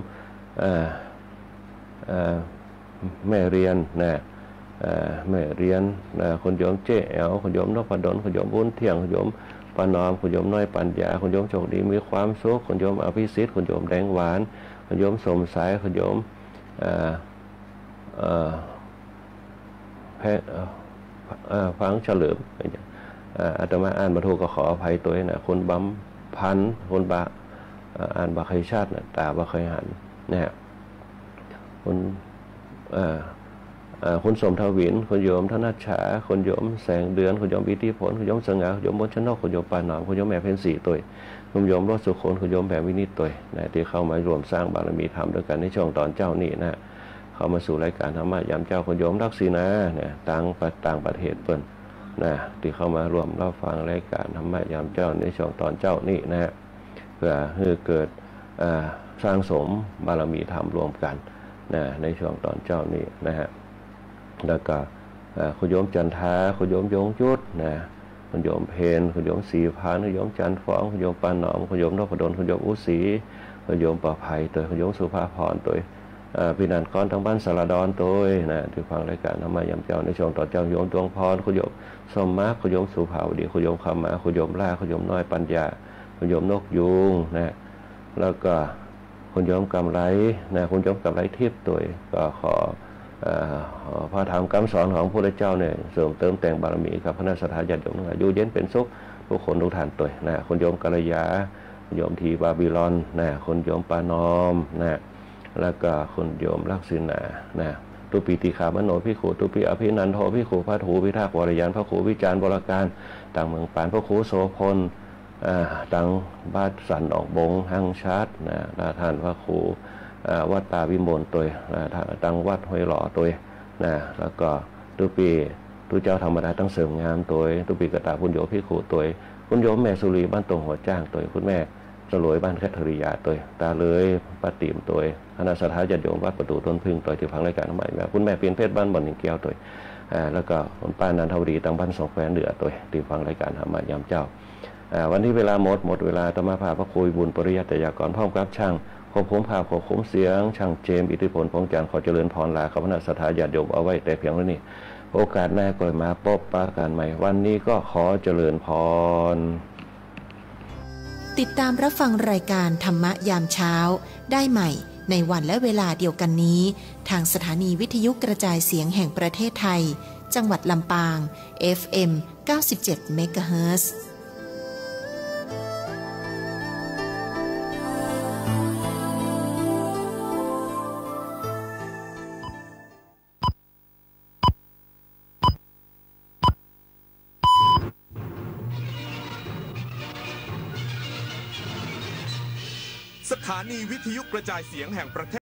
แม่เรียนแม่เรียนคุณโยมเจ๊แอลคุณโยมนพดลคุณโยมบุญเที่ยงคุณโยมปานอมคุณโยมน้อยปัญญาคุณโยมโชคดีมีความสุขคุณโยมอภิสิทธิ์คุณโยมแดงหวานคุณโยมสมสายคุณโยมฟังเฉลิมอาตมาอ่านบรรทุกก็ขออภัยตัวนะคุณบำพันคุณบะอ่านบะเคยชาติตาบะเคยหันคุณสมทวินคุณโยมธนัชชาคุณโยมแสงเดือนคุณโยมอิทธิพลคุณโยมสง่าคุณโยมบนชนกคุณโยมปานหนอมคุณโยมแม่เพ็ญศรีตัวคุณโยมรถสุขคนคุณโยมแบบวินิจตัวนะที่เข้ามารวมสร้างบารมีธรรมด้วยกันในช่วงตอนเจ้านี่นะเข้ามาสู่รายการธรรมะยามเจ้าคุณโยมรักศีนาเนี่ยต่างประเทศเปิ้นนะที่เข้ามารวมรับฟังรายการธรรมะยามเจ้าในช่วงตอนเจ้านี่นะเพื่อให้เกิดสร้างสมบารมีธรรมรวมกันนะในช่วงตอนเจ้านี่นะฮะแล้วก็คุณโยมจันทาคุณโยมยงยุทธนะคุณโยมเพนคุณโยมศรีพานคุณโยมจันทร์ฟ้องคุณโยมปานหนอมคุณโยมนพดลคุณโยมอุศรีคุณโยมประภัยตัวคุณโยมสุภาพรตัวพี่นันก้อนทั้งบ้านสารดอนตัวนะที่ฟังรายการธรรมะยามเจ้าในช่วงต่อเจ้าโยมดวงพรคุณโยมสมมาคุณโยมสุภาวดีคุณโยมคำมาคุณโยมล่าคุณโยมน้อยปัญญาคุณโยมนกยูงนะแล้วก็คุณโยมกำไรนะคุณโยมกำไรทิพย์ตัวก็ขอพระธรรมคำสอนของพระพุทธเจ้าเนี่ยเสริมเติมแต่งบารมีกับพระนักสัทธาญาติโยมทั้งหลายอยู่เย็นเป็นสุขทุกคนทุกท่านตัวนะคุณโยมกัลยาคุณโยมทีบาบิลอนนะคุณโยมปานอมนะแล้วก็คุณโยมลักษิณานะตุปีติขามโนพิขูตุปีอภินันโทพิขูพระถูพิทักษ์วรยานพระครูวิจารณ์บรการต่างเมืองปานพระครูโสพลต่างบ้านสันออกบงหังชาตินะท่านพระครูวัดตาวิมลตัวตั้งวัดห้วยหล่อตัวนะแล้วก็ตุปีตุเจ้าธรรมดาตั้งเสริมงามตัวตุปีกตาคุณโยพิขูตัวคุณโยมแม่สุรีบ้านตรงหัวจ้างตัวคุณแม่สลวยบ้านแคทริยาตัวตาเลยป้าติ๋มตัวคณะสัทธาญาติโยมวัดประตูต้นพึ่งตัวที่ฟังรายการใหม่แบบคุณแม่เปลี่ยนเพศบ้านบ่อนหนึ่งแก้วตัวแล้วก็คุณป้านันทวดีตั้งบ้านสองแควเหนือตัวที่ฟังรายการธรรมะยามเจ้าวันที่เวลาหมดเวลาธรรมะพาพระคุยบุญปริยัติยากรพร้อมกับช่างควบคุมภาพควบคุมเสียงช่างเจมอิทธิพลพงษ์จันทร์ขอเจริญพรลาคณะสัทธาญาติโยมเอาไว้แต่เพียงเท่านี้โอกาสหน้าก็มาพบปะกันใหม่วันนี้ก็ขอเจริญพรติดตามรับฟังรายการธรรมะยามเช้าได้ใหม่ในวันและเวลาเดียวกันนี้ทางสถานีวิทยุกระจายเสียงแห่งประเทศไทยจังหวัดลำปาง FM 97 MHz สถานีวิทยุกระจายเสียงแห่งประเทศ